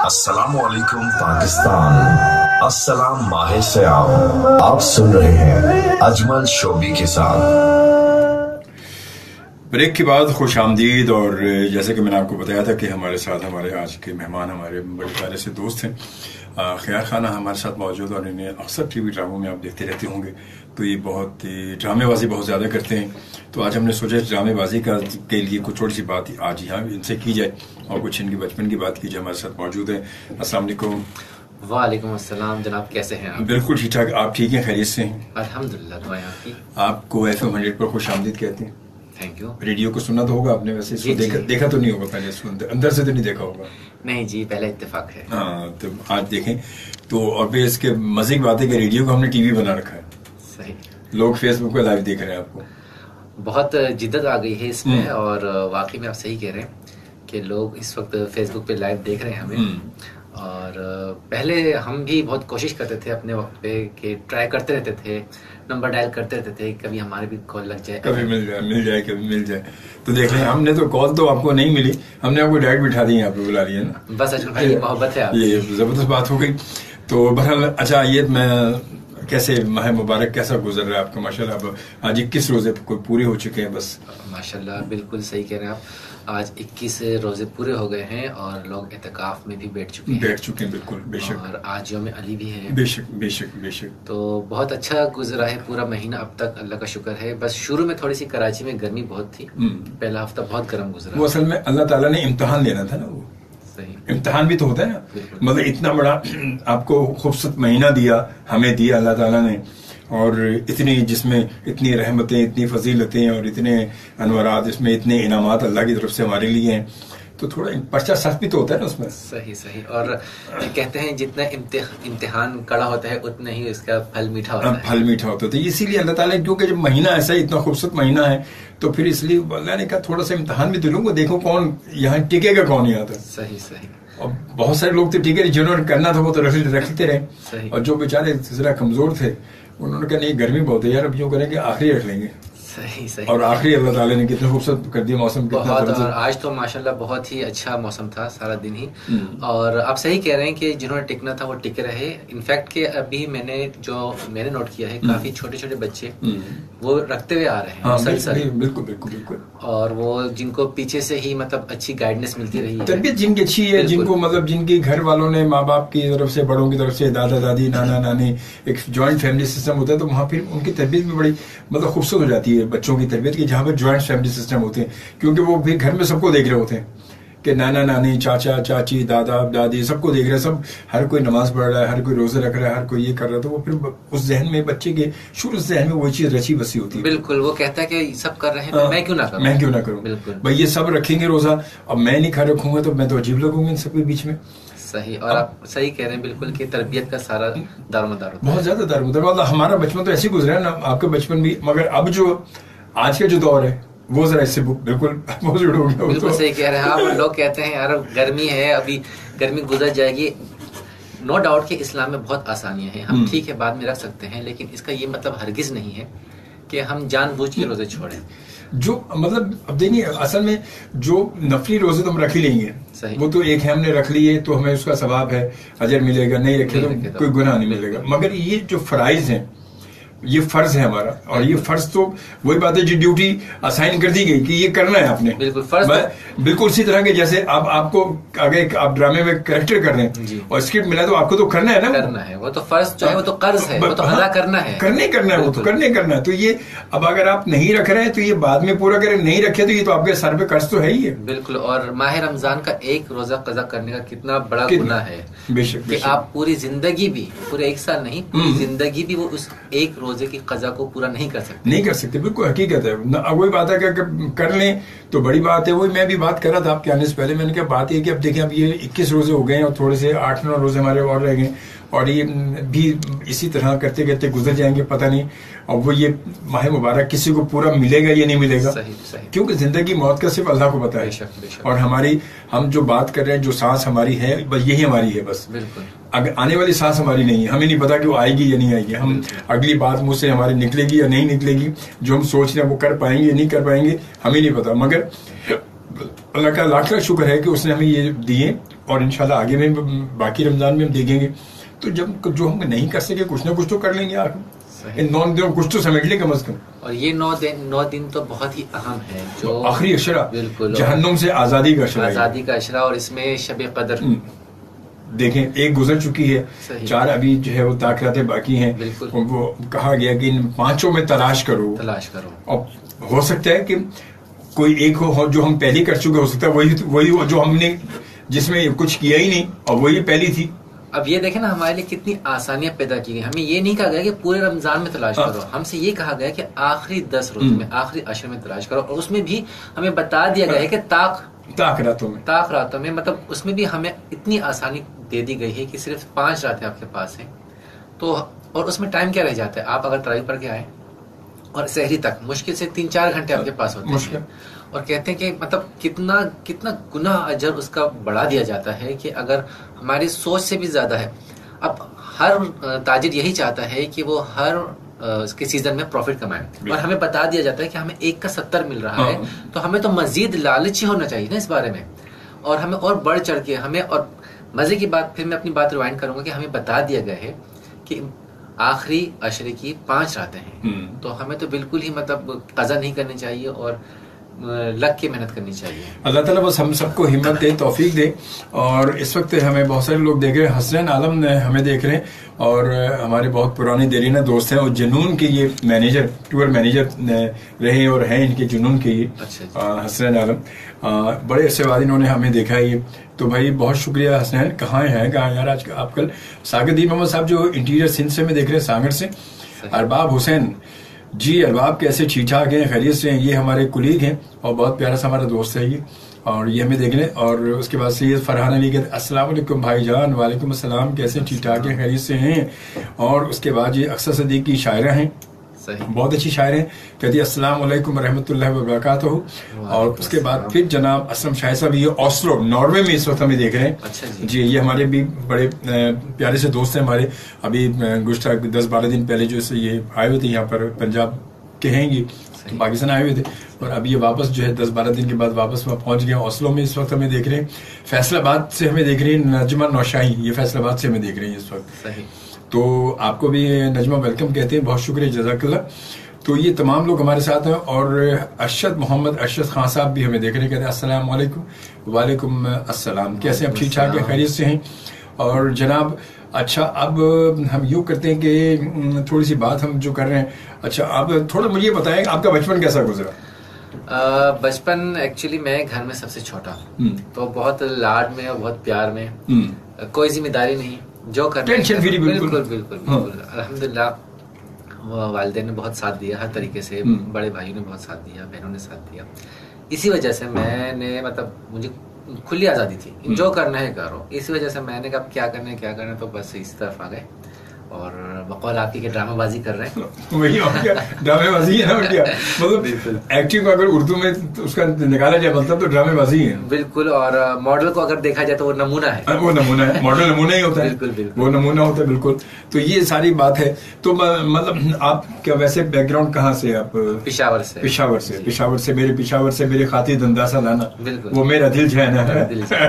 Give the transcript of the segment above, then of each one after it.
अस्सलामुअलैकुम पाकिस्तान, अस्सलाम माहे सयाम। आप सुन रहे हैं अजमल शोबी के साथ। ब्रेक के बाद खुश आमदीद। और जैसे कि मैंने आपको बताया था कि हमारे साथ हमारे आज के मेहमान हमारे बड़े प्यारे से दोस्त हैं खैर खाना हमारे साथ मौजूद, और इन्हें अक्सर टीवी ड्रामों में आप देखते रहते होंगे। तो ये बहुत ड्रामेबाजी बहुत ज़्यादा करते हैं। तो आज हमने सोचा ड्रामेबाजी के लिए कुछ थोड़ी सी बात आज यहाँ इनसे की जाए और कुछ इनकी बचपन की बात की जाए। हमारे साथ मौजूद है। अस्सलाम वालेकुम। वालेकुम अस्सलाम जनाब, कैसे हैं आप? बिल्कुल ठीक ठाक। आप ठीक हैं? खैरियत से हैं? अल्हम्दुलिल्लाह, दुआएं आपकी। आपको FM 100 पर खुश आमदीद कहते हैं। Thank you. रेडियो को सुना तो होगा आपने, वैसे इसको देखा तो नहीं होगा पहले, इसको अंदर से तो नहीं देखा होगा। नहीं जी, पहले इत्तेफाक है। हाँ, तो आज देखें तो। और फिर इसके मजे की बात है कि रेडियो को हमने टीवी बना रखा है। सही। लोग फेसबुक पे लाइव देख रहे हैं आपको। बहुत जिद्दत आ गई है इसमें, और वाकई में आप सही कह रहे हैं कि लोग इस वक्त फेसबुक पे लाइव देख रहे हैं हमें। और पहले हम भी बहुत कोशिश करते थे अपने वक्त पे कि ट्राई करते रहते थे, नंबर डायल करते रहते थे, कभी हमारे भी कॉल लग जाए, कभी मिल जाए कभी मिल जाए। तो देख रहे हैं, हमने तो कॉल तो आपको नहीं मिली, हमने आपको डायरेक्ट बिठा दी, यहाँ पे बुला लिया ना। बस अजमल भाई, ये मोहब्बत है आपकी। ये जबरदस्त बात हो गई। तो बहरहाल अच्छा, ये मैं कैसे माह मुबारक कैसा गुजर रहा है आपका? माशाल्लाह अब आज 21 रोजे पूरे हो चुके हैं। बस माशाल्लाह, बिल्कुल सही कह रहे हैं आप। आज 21 रोजे पूरे हो गए हैं और लोग एतकाफ में भी बैठ चुके हैं। बिल्कुल, बेशक। और आज यौम अली भी है। बेशक बेशक बेशक। तो बहुत अच्छा गुजरा है पूरा महीना अब तक, अल्लाह का शुक्र है। बस शुरू में थोड़ी सी कराची में गर्मी बहुत थी, पहला हफ्ता बहुत गर्म गुजरा। वो असल में अल्लाह ताला ने इम्तिहान लेना था ना। वो सही इम्तिहान भी तो होता है ना। मतलब इतना बड़ा आपको खूबसूरत महीना दिया, हमें दिया अल्लाह ताला ने, और इतनी जिसमें इतनी रहमतें, इतनी फजीलतें और इतने अनवरात, इसमें इतने इनामात अल्लाह की तरफ से हमारे लिए हैं। तो थोड़ा पर्चा सख्त भी तो होता है ना उसमें। सही सही। और कहते हैं जितना इम्तिहान कड़ा होता है उतना ही इसका फल मीठा होता है। फल मीठा होता है। तो इसीलिए अल्लाह ताला, क्योंकि जब महीना ऐसा है, इतना खूबसूरत महीना है, तो फिर इसलिए अल्लाह ने कहा थोड़ा सा इम्तिहान भी दिलूंगा, देखो कौन यहाँ टिकेगा, कौन यहाँ तक। सही सही। और बहुत सारे लोग तो टिके, जिन्होंने करना था वो तो रखते रहे, और जो बेचारे जरा कमजोर थे उन्होंने कहा नहीं गर्मी बहुत है यार, अब यूँ करेंगे आखिरी रख लेंगे। सही सही। और आखिरी अल्लाह ताला ने कितना खूबसूरत कर दिया मौसम, कितना बहुत। और आज तो माशाल्लाह बहुत ही अच्छा मौसम था सारा दिन ही। और आप सही कह रहे हैं कि जिन्होंने टिकना था वो टिके रहे। इनफैक्ट के अभी मैंने नोट किया है, काफी छोटे छोटे बच्चे वो रखते हुए आ रहे हैं। हाँ, बिल्कुल बिल्कुल बिल्कुल। और वो जिनको पीछे से ही मतलब अच्छी गाइडेंस मिलती रही है, तबीयत जिनकी अच्छी है, जिनको मतलब जिनके घर वालों ने, माँ बाप की तरफ से, बड़ों की तरफ से, दादा दादी, नाना नानी, एक ज्वाइंट फैमिली सिस्टम होता है, तो वहाँ फिर उनकी तबीयत भी बड़ी मतलब खूबसूरत हो जाती है बच्चों की तबीयत की, जहाँ पर ज्वाइंट फैमिली सिस्टम होते हैं। क्योंकि वो भी घर में सबको देख रहे होते हैं कि नाना नानी, चाचा चाची, दादा दादी सबको देख रहे हैं, सब हर कोई नमाज पढ़ रहा है, हर कोई रोजे रख रहा है, हर कोई ये कर रहा है। तो वो फिर उस जहन में, बच्चे के शुरू से जहन में वो चीज रची बसी होती है। बिल्कुल, वो कहता है कि सब कर रहे हैं तो मैं क्यों ना करूं। बिल्कुल भाई, ये सब रखेंगे रोजा, अब मैं नहीं खा रखूंगा तो मैं तो अजीब लगूंगा इन सबके बीच में। सही। और आप सही कह रहे हैं बिल्कुल कि तरबियत का सारा दारोमदार होता है। बहुत ज्यादा दारोमदार। हमारा बचपन तो ऐसे गुजरा है ना, आपका बचपन भी, मगर अब जो आज का जो दौर है वो जरा इससे बिल्कुल अपोजिट हो गया। बिल्कुल सही कह रहे हैं आप। लोग कहते हैं यार गर्मी है, अभी गर्मी गुजर जाएगी। नो डाउट कि इस्लाम में बहुत आसानियां हैं, हम ठीक है बाद में रख सकते हैं, लेकिन इसका ये मतलब हरगिज नहीं है कि हम जानबूझ के रोजे छोड़ें। जो मतलब अब देखिए, असल में जो नफली रोजे तो हम रख ही लेंगे, वो तो एक है, हमने रख लिए तो हमें उसका सवाब है, अजर मिलेगा, नहीं रखे तो कोई गुनाह नहीं मिलेगा। मगर ये जो फराइज हैं, ये फर्ज है हमारा, और ये फर्ज तो वही बात है जो ड्यूटी असाइन कर दी गई कि ये करना है आपने। बिल्कुल फर्ज। बिल्कुल इसी तरह के जैसे आपको अगर आप ड्रामे में कैरेक्टर कर रहे हैं और स्क्रिप्ट मिला तो आपको तो करना है ना, करना है। वो तो फर्ज जो है वो तो कर्ज है, वो तो अदा करना है, करना है, वो तो करना है। तो ये अब अगर आप नहीं रख रहे हैं तो ये बाद में पूरा करें, नहीं रखे तो ये तो आपके सर पे कर्ज तो है ही है। बिल्कुल। और माह रमजान का एक रोजा कजा करने का कितना बड़ा गुनाह है। बेशक। कि आप पूरी जिंदगी भी, पूरे एक साल नहीं, पूरी जिंदगी भी वो उस एक रोजे की कजा को पूरा नहीं कर सकते। बिल्कुल हकीकत है। वही बात है कि कर लें तो बड़ी बात है। वही मैं भी बात कर रहा था आपके आने से पहले, मैंने कहा बात है कि अब देखें, अब ये 21 रोजे हो गए और थोड़े से 8-9 रोजे हमारे और रह गए, और ये भी इसी तरह करते करते गुजर जाएंगे, पता नहीं अब वो ये माह मुबारक किसी को पूरा मिलेगा या नहीं मिलेगा। सही सही। क्योंकि जिंदगी मौत का सिर्फ अल्लाह को पता है। और हम जो बात कर रहे हैं, जो सांस हमारी है, बस यही हमारी है बस। बिल्कुल। अगर आने वाली सांस हमारी नहीं है, हमें नहीं पता कि वो आएगी या नहीं आएगी, हम अगली बात मुंह से हमारी निकलेगी या नहीं निकलेगी, जो हम सोच रहे हैं वो कर पाएंगे या नहीं कर पाएंगे, हमें नहीं पता। मगर अल्लाह का लाख लाख शुक्र है कि उसने हमें ये दिए, और इंशाल्लाह आगे में बाकी रमजान में हम देखेंगे। तो जब जो हम नहीं कर सके कुछ ना कुछ तो कर लेंगे यार, इन 9 दिनों कुछ तो समेट लें कम से कम। और ये 9 दिन तो बहुत ही अहम है, जो आखिरी अशरा, बिल्कुल जहन्नुम से आज़ादी का अशरा, आज़ादी का अशरा, और इसमें शब कदर देखें एक गुजर चुकी है, 4 अभी जो है वो ताकरातें बाकी हैं। वो कहा गया कि इन 5 में तलाश करो। और हो सकता है कि कोई एक हो जो हम पहले कर चुके, हो सकता है वही जो हमने जिसमें कुछ किया ही नहीं और वही पहली थी। अब ये देखें ना, हमारे लिए कितनी आसानियां पैदा की गई। हमें ये नहीं कहा गया कि पूरे रमजान में तलाश करो, हमसे ये कहा गया कि आखिरी 10 रोज में, आखिरी अशर में तलाश करो। और उसमें भी हमें बता दिया गया है कि ताक रातों में, मतलब उसमें भी हमें इतनी आसानी दे दी गई है कि सिर्फ 5 रातें आपके पास हैं। तो और उसमें टाइम क्या रह जाता है, आप अगर तरावी पढ़ के आए और सहरी तक मुश्किल से 3-4 घंटे आपके पास होते हैं। और कहते हैं कि मतलब कितना गुनाह अजर उसका बढ़ा दिया जाता है कि अगर हमारी सोच से भी ज्यादा है। अब हर ताजिर यही चाहता है कि वो हर उसके सीजन में प्रॉफिट कमाए, और हमें बता दिया जाता है कि हमें 1 का 70 मिल रहा है, तो हमें तो मजीद लालची होना चाहिए ना इस बारे में, और हमें और बढ़ चढ़ के हमें। और मजे की बात, फिर मैं अपनी बात रिवाइंड करूंगा कि हमें बता दिया गया है कि आखिरी अशरे की 5 रातें हैं, तो हमें तो बिल्कुल ही मतलब कज़ा नहीं करनी चाहिए और लग के मेहनत करनी चाहिए। अल्लाह ताला बस हम सबको हिम्मत दे, तौफीक दे। और इस वक्त हमें बहुत सारे लोग देख रहे हैं, हसनैन आलम ने हमें देख रहे हैं, और हमारे बहुत पुराने देरीना दोस्त हैं, और जुनून के ये मैनेजर, टूर मैनेजर रहे और हैं इनके जुनून के ये हसनैन आलम। बड़े अरसे बाद इन्होंने हमें देखा है ये, तो भाई बहुत शुक्रिया हसनैन। कहाँ यार आज आप कल सागरदीन मोहम्मद साहब जो इंटीरियर सिंध से में देख रहे हैं, सागर से। अरबाब हुसैन जी, अरबाब कैसे, ठीक ठाक हैं, खैरियत से हैं? ये हमारे कुलीग हैं और बहुत प्यारा सा हमारा दोस्त है ये, और ये हमें देख लें। और उसके बाद से ये फरहान अली कहते अस्सलाम वालेकुम भाईजान। वालेकुम अस्सलाम, कैसे, ठीक ठाक हैं, खैरियत से हैं? और उसके बाद ये अक्सर सदीक की शायरा हैं, बहुत अच्छी शायर हैं, कहती है अस्सलाम वालेकुम रहमतुल्लाहि व बरकातहू। और उसके बाद फिर जनाब असलम शाह साहब, ये ऑस्लो नॉर्वे में इस वक्त हमें देख रहे हैं। अच्छा जी, ये हमारे भी बड़े प्यारे से दोस्त हैं हमारे। अभी गुज़श्ता 10-12 दिन पहले जो ये आए हुए थे यहाँ पर, पंजाब के हैं ये, पाकिस्तान आए हुए थे, और अब ये वापस जो है 10-12 दिन के बाद वापस वहाँ पहुंच गए। ऑस्लो में इस वक्त हमें देख रहे हैं। फैसलाबाद से हमें देख रहे हैं नजमा नौशाही, ये फैसलाबाद से हमें देख रहे हैं इस वक्त। तो आपको भी नजमा वेलकम कहते हैं, बहुत शुक्रिया, जज़ाकल्लाह। तो ये तमाम लोग हमारे साथ हैं। और मोहम्मद अरशद खान साहब भी हमें देख रहे हैं, कहते हैं अस्सलाम वालेकुम। वालेकुम अस्सलाम, कैसे हैं? ठीक ठाक हैं, खैरियत से हैं? और जनाब अच्छा, अब हम यूँ करते हैं कि थोड़ी सी बात हम जो कर रहे हैं, अच्छा आप थोड़ा मुझे बताएं आपका बचपन कैसा गुजरा? बचपन एक्चुअली मैं घर में सबसे छोटा, तो बहुत लाड में और बहुत प्यार में, कोई जिम्मेदारी नहीं, जो करना टेंशन फ्री, बिल्कुल अल्हम्दुलिल्लाह। वालिदैन ने बहुत साथ दिया हर तरीके से, बड़े भाइयों ने बहुत साथ दिया, बहनों ने साथ दिया। इसी वजह से मैंने मतलब मुझे खुली आज़ादी थी, जो करना है करो। इसी वजह से मैंने कहा क्या करना है, तो बस इस तरफ आ गए। और बकौल आपकी के ड्रामेबाजी कर रहे हैं। वही क्या ड्रामेबाजी है ना, क्या मतलब एक्टिंग को अगर उर्दू में तो उसका निकाला जाए मतलब तो ड्रामेबाजी है बिल्कुल। और मॉडल को अगर देखा जाए तो वो नमूना है, मॉडल नमूना ही होता है, बिल्कुल वो नमूना होता है, बिल्कुल। तो ये सारी बात है। तो मतलब आप क्या वैसे बैकग्राउंड कहाँ से? आप पेशावर से मेरे खातिर दंदासा लाना, वो मेरा दिल जाना है।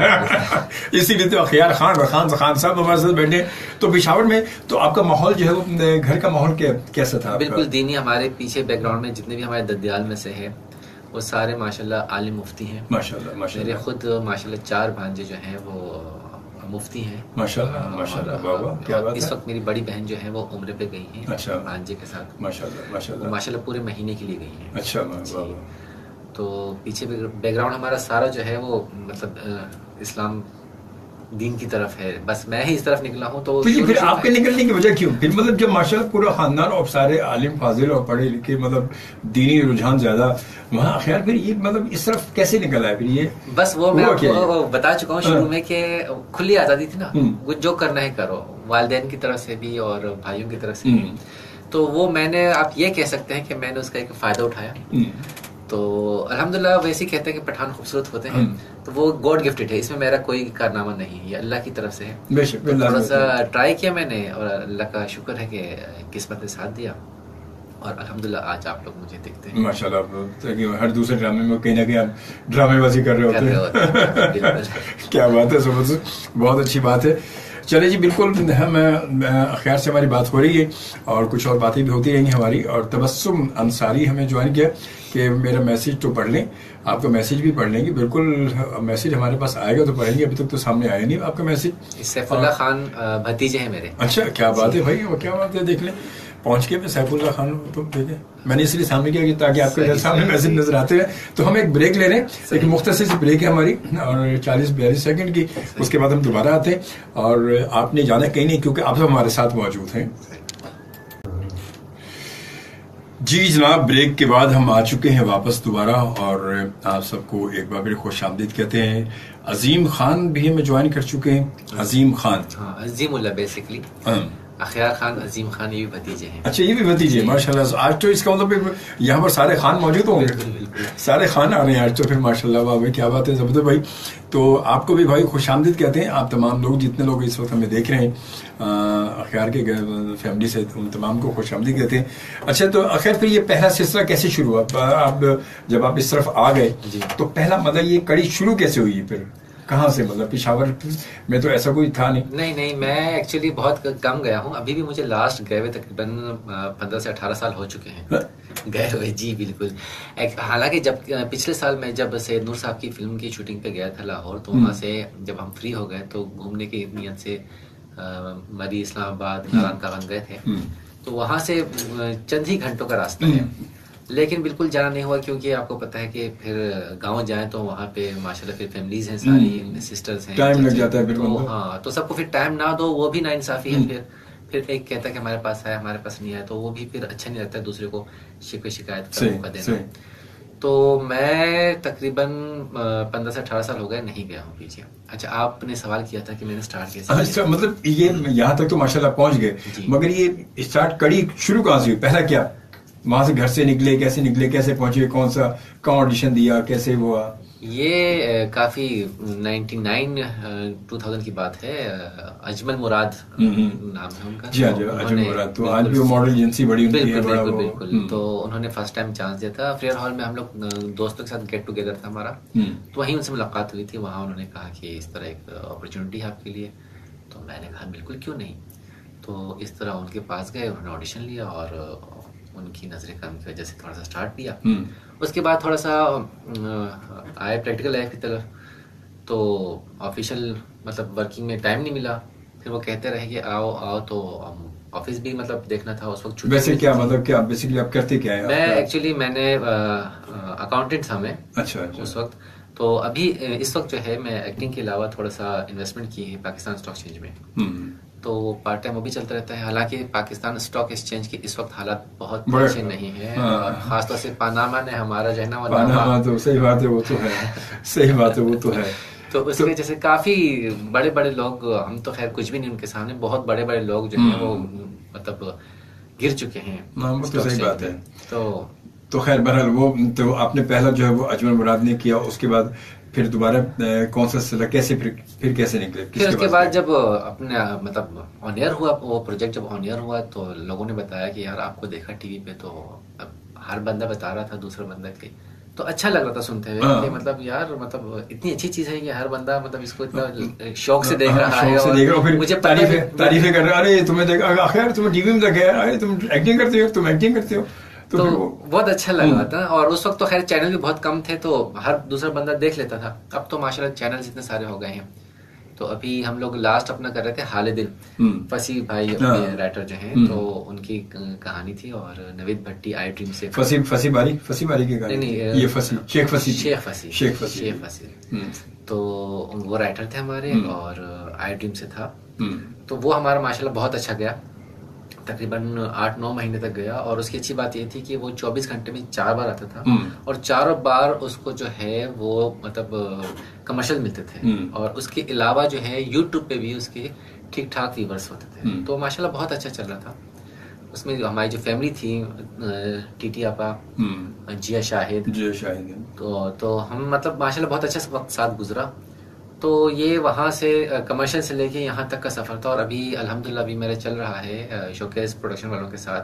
इसीलिए तो अखियार खान साहब हमारे साथ बैठे। तो पेशावर में तो आपका माहौल जो है वो घर का माहौल कैसा था? बिल्कुल दीनी। हमारे पीछे बैकग्राउंड में जितने भी हमारे दद्याल में से है वो सारे माशाल्लाह आलिम मुफ्ती हैं। माशाल्लाह मेरे खुद माशाल्लाह 4 भांजे जो हैं वो मुफ्ती हैं। माशाल्लाह बाबा, क्या बात है। इस वक्त मेरी बड़ी बहन जो है वो उम्र पे गई हैं, अच्छा, भांजे के साथ। माशाल्लाह पूरे महीने के लिए गई हैं। अच्छा बाबा। तो पीछे बैकग्राउंड हमारा सारा जो है वो मतलब इस्लाम दीन की तरफ है। बस मैं ही इस तरफ निकला हूँ। तो फिर आपके निकलने की वजह क्यों? फिर मतलब जब माशाल्लाह पूरा खानदान और सारे आलिम फाजिल और पढ़े लिखे, मतलब दीनी रुझान ज्यादा वहाँ, खैर फिर ये मतलब इस तरफ कैसे निकला है फिर ये? बस वो मैं आपको बता चुका हूँ शुरू में कि खुली आजादी थी ना, जो करना है करो, वालिदैन की तरफ से भी और भाइयों की तरफ से भी। तो वो मैंने, आप ये कह सकते हैं कि मैंने उसका एक फायदा उठाया। तो अल्हम्दुलिल्लाह वैसे ही कहते हैं कि पठान खूबसूरत होते हैं, तो वो गॉड गिफ्टेड है, इसमें मेरा कोई कारनामा नहीं है, ये अल्लाह की तरफ से है। बेशक थोड़ा सा ट्राई किया मैंने और अल्लाह का शुक्र है कि किस्मत ने साथ दिया और अल्हम्दुलिल्लाह आज आप लोग मुझे देखते हैं माशाल्लाह। हर दूसरे ड्रामे में कहीं ना कहीं आप ड्रामेबाजी कर रहे होते हैं। क्या बात है, जबरदस्त, बहुत अच्छी बात है। चले जी, बिल्कुल हम खैर से हमारी बात हो रही है और कुछ और बातें भी होती रहेंगी हमारी। और तबस्सुम अंसारी हमें ज्वाइन किया कि मेरा मैसेज तो पढ़ लें, आपका मैसेज भी पढ़ लेंगे। बिल्कुल, मैसेज हमारे पास आएगा तो पढ़ेंगे, अभी तक तो सामने आया नहीं आपका मैसेज। सैफुल्लाह खान भतीजे हैं मेरे। अच्छा, क्या बात है भाई, क्या बात है, देख लें पहुंच के मैं सैफुल्लाह खान तो देखे, मैंने इसलिए सामने किया कि ताकि आपके सामने मैसेज नजर आते हैं। तो हम एक ब्रेक ले रहे हैं, एक मुख्तसर सी ब्रेक है हमारी और 40-42 सेकंड की, उसके बाद हम दोबारा आते हैं। और आपने जाना कहीं नहीं क्योंकि आप सब हमारे साथ मौजूद हैं। जी जनाब, ब्रेक के बाद हम आ चुके हैं वापस दोबारा और आप सबको एक बार फिर खुश आमदीद कहते हैं। अजीम खान भी हमें ज्वाइन कर चुके हैं। अजीम खान, हाँ, अजीमुल्लाह बेसिकली। अखियार खान, अजीम खान, ये भी भतीजे हैं। अच्छा, ये भी भतीजे, माशाल्लाह। आज तो इसका मतलब यहाँ पर सारे खान मौजूद होंगे, सारे खान आ रहे हैं आज तो। फिर माशाल्लाह, वाह भाई, क्या बात है, जबरदस्त भाई। तो आपको भी भाई खुश आमदीद कहते हैं। आप तमाम लोग, जितने लोग इस वक्त हमें देख रहे हैं अखियार के फैमिली से, उन तमाम को खुश आमदीद कहते हैं। अच्छा, तो आखिर फिर ये पहला सिलसिला कैसे शुरू हुआ? आप जब आप इस तरफ आ गए तो पहला मतलब ये कड़ी शुरू कैसे हुई? फिर कहाँ से, मतलब पेशावर में तो ऐसा कोई था नहीं? नहीं, मैं एक्चुअली बहुत कम गया हूँ। अभी भी मुझे लास्ट गए हुए तकरीबन 15 से 18 साल हो चुके हैं गए हुए। जी बिल्कुल। हालांकि जब पिछले साल मैं जब सैयद नूर साहब की फिल्म की शूटिंग पे गया था लाहौर, तो वहाँ से जब हम फ्री हो गए तो घूमने की नीयत से मरी, इस्लामाबाद, नारायण कागन गए थे। तो वहाँ से चंद ही घंटों का रास्ता है, लेकिन बिल्कुल जाना नहीं हुआ क्योंकि आपको पता है कि फिर गांव जाएं तो वहाँ पे माशाल्लाह फिर फैमिलीज हैं, सारी सिस्टर्स हैं, टाइम लग जाता है फिर। तो हाँ, तो सबको फिर टाइम ना दो, वो भी नाइंसाफी है। फिर एक कहता है कि हमारे पास है, हमारे पास नहीं है, तो वो भी फिर अच्छा नहीं लगता है दूसरे को शिकवे शिकायत का मौका देना। तो मैं तकरीबन 15 से 18 साल हो गए नहीं गया हूँ पीछे। अच्छा, आपने सवाल किया था कि मैंने स्टार्ट कैसे? अच्छा, मतलब ये यहाँ तक तो माशाल्लाह पहुंच गए, मगर ये स्टार्ट कड़ी शुरू कहाँ से हुई? पहला क्या वहां से घर से निकले, कैसे निकले, कैसे पहुंचे, कौन ऑडिशन दिया, कैसे हुआ? ये काफी 2000 की बात है। अजमल मुराद नाम है उनका। जी हाँ, अजमल मुराद तो आज भी मॉडल एजेंसी बड़ी उनकी है। बिल्कुल। तो उन्होंने फर्स्ट टाइम चांस दिया था। फेयर हॉल में हम लोग दोस्तों के साथ गेट टुगेदर था हमारा, तो वहीं उनसे मुलाकात हुई थी। वहाँ उन्होंने कहा कि इस तरह एक अपॉर्चुनिटी है आपके लिए। तो मैंने कहा बिल्कुल, क्यों नहीं। तो इस तरह उनके पास गए, उन्होंने ऑडिशन लिया और उनकी नजरें कम की वजह से थोड़ा सा स्टार्ट दिया। उसके बाद थोड़ा सा आए प्रैक्टिकल लाइफ की तरफ, तो ऑफिशियल मतलब वर्किंग में टाइम नहीं मिला। फिर वो कहते रहे कि आओ आओ, तो ऑफिस भी मतलब देखना था उस वक्त। वैसे क्या मतलब क्या बेसिकली आप करते क्या है? मैं एक्चुअली मैंने अकाउंटेंट था मैं। अच्छा। उस वक्त तो अभी इस वक्त जो है मैं एक्टिंग के अलावा थोड़ा सा इन्वेस्टमेंट की है पाकिस्तान स्टॉक एक्सचेंज में। तो पार्ट टाइम वो भी चलता रहता है। हालांकि पाकिस्तान स्टॉक एक्सचेंज के इस वक्त हालात बहुत अच्छे नहीं है, और खासतौर से पानामा ने हमारा जो है ना, पानामा तो सही बात है, वो तो है, सही बात है, वो तो है। तो उसकी वजह से काफी बड़े बड़े लोग, हम तो खैर कुछ भी नहीं उनके सामने, बहुत बड़े बड़े लोग जो है वो मतलब गिर चुके हैं। तो सही बात है। तो खैर बहरहाल वो तो आपने पहला जो है वो अजमल मुराद ने किया, उसके बाद फिर दोबारा कौन सा सिलसिला, कैसे फिर कैसे निकले? फिर उसके बाद जब अपने मतलब ऑन एयर हुआ वो प्रोजेक्ट, जब ऑन एयर हुआ तो लोगों ने बताया कि यार आपको देखा टीवी पे, तो हर बंदा बता रहा था दूसरा बंदा के, तो अच्छा लग रहा था सुनते हुए कि मतलब यार मतलब इतनी अच्छी चीज है कि हर बंदा मतलब इसको इतना शौक से देख रहा है, और फिर मुझे तारीफें कर रहे, अरे तुम्हें देखा, आखिर तुम्हें टीवी में देखा, अरे तुम एक्टिंग करते हो। तो बहुत अच्छा लगा था। और उस वक्त तो खैर चैनल भी बहुत कम थे, तो हर दूसरा बंदा देख लेता था। अब तो माशाल्लाह चैनल इतने सारे हो गए हैं। तो अभी हम लोग लास्ट अपना कर रहे थे हाले दिल, फसी भाई अपने राइटर जो हैं, तो उनकी कहानी थी, और नवीद भट्टी आई ड्रीम से फसी बारी की कहानी नहीं, ये शेख फसी तो वो राइटर थे हमारे, और आई ड्रीम से था। तो वो हमारा माशाल्लाह बहुत अच्छा गया, तकरीबन 8-9 महीने तक गया। और उसकी अच्छी बात ये थी कि वो 24 घंटे में 4 बार आता था, और 4 बार उसको जो है वो मतलब कमर्शियल मिलते थे, और उसके अलावा जो है यूट्यूब पे भी उसके ठीक ठाक व्यूवर्स होते थे। तो माशाल्लाह बहुत अच्छा चल रहा था। उसमें हमारी जो फैमिली थी, टीटी आपा, जिया शाहिद, तो हम मतलब माशाल्लाह बहुत अच्छा वक्त साथ गुजरा। तो ये वहाँ से कमर्शियल से लेके यहाँ तक का सफ़र था। और अभी अल्हम्दुलिल्लाह अभी मेरा चल रहा है शोकेस प्रोडक्शन वालों के साथ,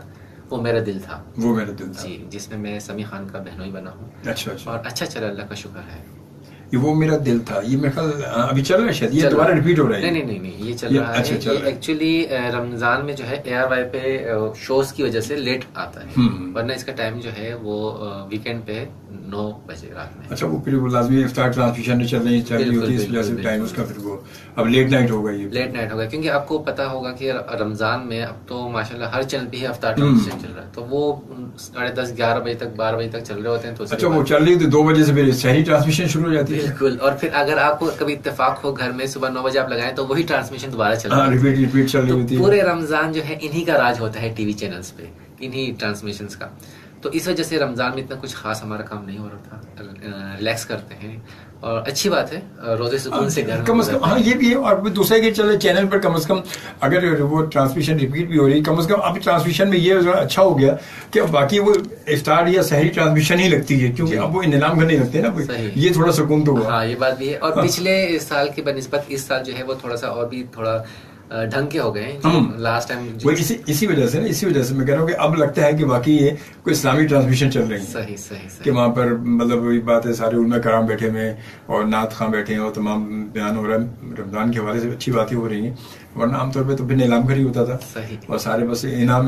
वो मेरा दिल था। वो मेरा दिल था जी, जिसमें मैं समी खान का बहनोई बना हूँ। अच्छा अच्छा। और अच्छा चला, अल्लाह का शुक्र है। ये वो मेरा दिल था, ये मेरे ख्याल अभी चल रहा है शायद, ये दोबारा रिपीट हो रहा है? नहीं, ये चल रहा है। ये एक्चुअली रमजान में जो है ARY पे शोज की वजह से लेट आता है, वरना इसका टाइम जो है वो वीकेंड पे 9 बजे रात में। अच्छा, वो फिर वो लाजमी इफ्तार ट्रांसमिशन चल रही होती है, इस वजह से टाइम उसका फिर वो अब लेट नाइट होगा। ये लेट नाइट होगा क्योंकि आपको पता होगा कि रमजान में अब तो माशाल्लाह हर चैनल पे ही इफ्तार ट्रांसमिशन चल रहा है, तो वो 10:30 11 बजे तक 12 बजे तक चल रहे होते हैं। तो अच्छा, वो चल रही तो 2 बजे से फिर सहरी ट्रांसमिशन शुरू हो जाती है। बिल्कुल, और फिर अगर आपको कभी इत्तेफाक हो घर में सुबह 9 बजे आप लगाएं तो वही ट्रांसमिशन दोबारा चल रहा है, रिपीट चल रही होती है। पूरे रमजान जो है इन्हीं का राज होता है टीवी चैनल्स पे, इन्हीं ट्रांसमिशंस का। तो इस वजह से रमजान में इतना कुछ खास हमारा काम नहीं हो रहा था, रिलैक्स करते हैं और अच्छी बात है, रोजे सुकून से घर कम से कम। हाँ, ये भी है। और दूसरे के चले चैनल पर कम से कम अगर वो ट्रांसमिशन रिपीट भी हो रही, कम से कम अब ट्रांसमिशन में ये अच्छा हो गया कि बाकी वो इफ्तार या सहरी ट्रांसमिशन ही लगती है, क्योंकि अब वो इंतजाम करने लगते हैं ना, ये थोड़ा सुकून तो हुआ। हाँ, ये बात भी है। और पिछले साल के बनिस्बत इस साल जो है वो थोड़ा सा और भी थोड़ा ढंग के हो गए हैं लास्ट टाइम। वो इसी वजह से मैं कह रहा हूँ कि अब लगता है कि बाकी ये कोई इस्लामी ट्रांसमिशन चल रही है। सही कि वहाँ पर मतलब वही बात है, सारे उलमा कराम बैठे हुए और नात खां बैठे हैं और तमाम बयान हो रहा है रमजान के हवाले से, अच्छी बातें हो रही हैं। वरना आमतौर पे तो फिर नीलाम कर ही होता था और सारे बस इनाम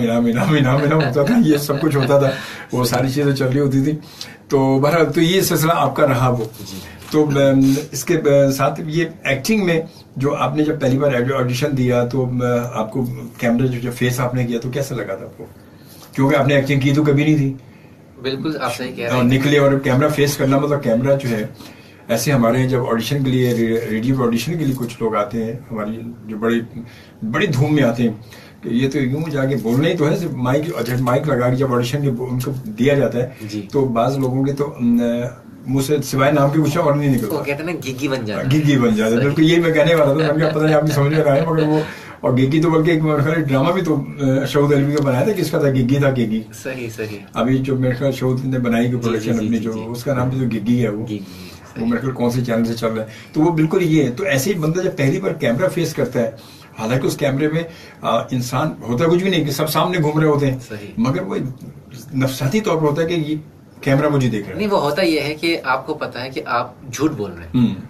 होता था, ये सब कुछ होता था, वो सारी चीजें चल रही होती थी। तो बहरहाल तो ये सिलसिला आपका रहा वो। तो इसके साथ ये एक्टिंग में जो आपने जब पहली बार ऑडिशन दिया तो आपको कैमरा जो फेस आपने किया तो कैसा लगा था आपको? क्योंकि आपने एक्टिंग की तो कभी नहीं थी। बिल्कुल, आप सही कह रहे हैं। निकले और कैमरा फेस करना, मतलब कैमरा जो है ऐसे हमारे जब ऑडिशन के लिए रेडियो ऑडिशन के लिए कुछ लोग आते हैं हमारी जो बड़ी धूम में आते हैं, ये तो यूं जाके बोलना ही तो है, माइक लगा के जब ऑडिशन के उनको दिया जाता है तो बाज लोगों के तो मुंह से सिवाय नाम के कुछ और नहीं निकलता। वो कहते हैं ना गिग्गी बन जाता है। बिल्कुल, ये मैं कहने वाला था, मैंने पता नहीं आपने समझ में आया, मगर वो और गिग्गी तो बल्कि एक ड्रामा भी तो शहीद अलवी का बनाया था, किसका था? गिग्गी था। गिग्गी सही। अभी जो मेरे ख्याल शहीद ने बनाई की प्रोडक्शन अपनी, जो उसका नाम भी तो गिग्गी है। वो मेरे ख्याल कौन से चैनल से चल रहा है, तो वो बिल्कुल ये है। तो ऐसे ही बंदा जब पहली बार कैमरा फेस करता है, हालांकि उस कैमरे में इंसान होता कुछ भी नहीं कि सब सामने घूम रहे होते हैं, मगर वो नफसाती तौर पर होता है कि ये कैमरा मुझे देख रहा है। नहीं, वो होता ये है कि आपको पता है कि आप झूठ बोल रहे हैं।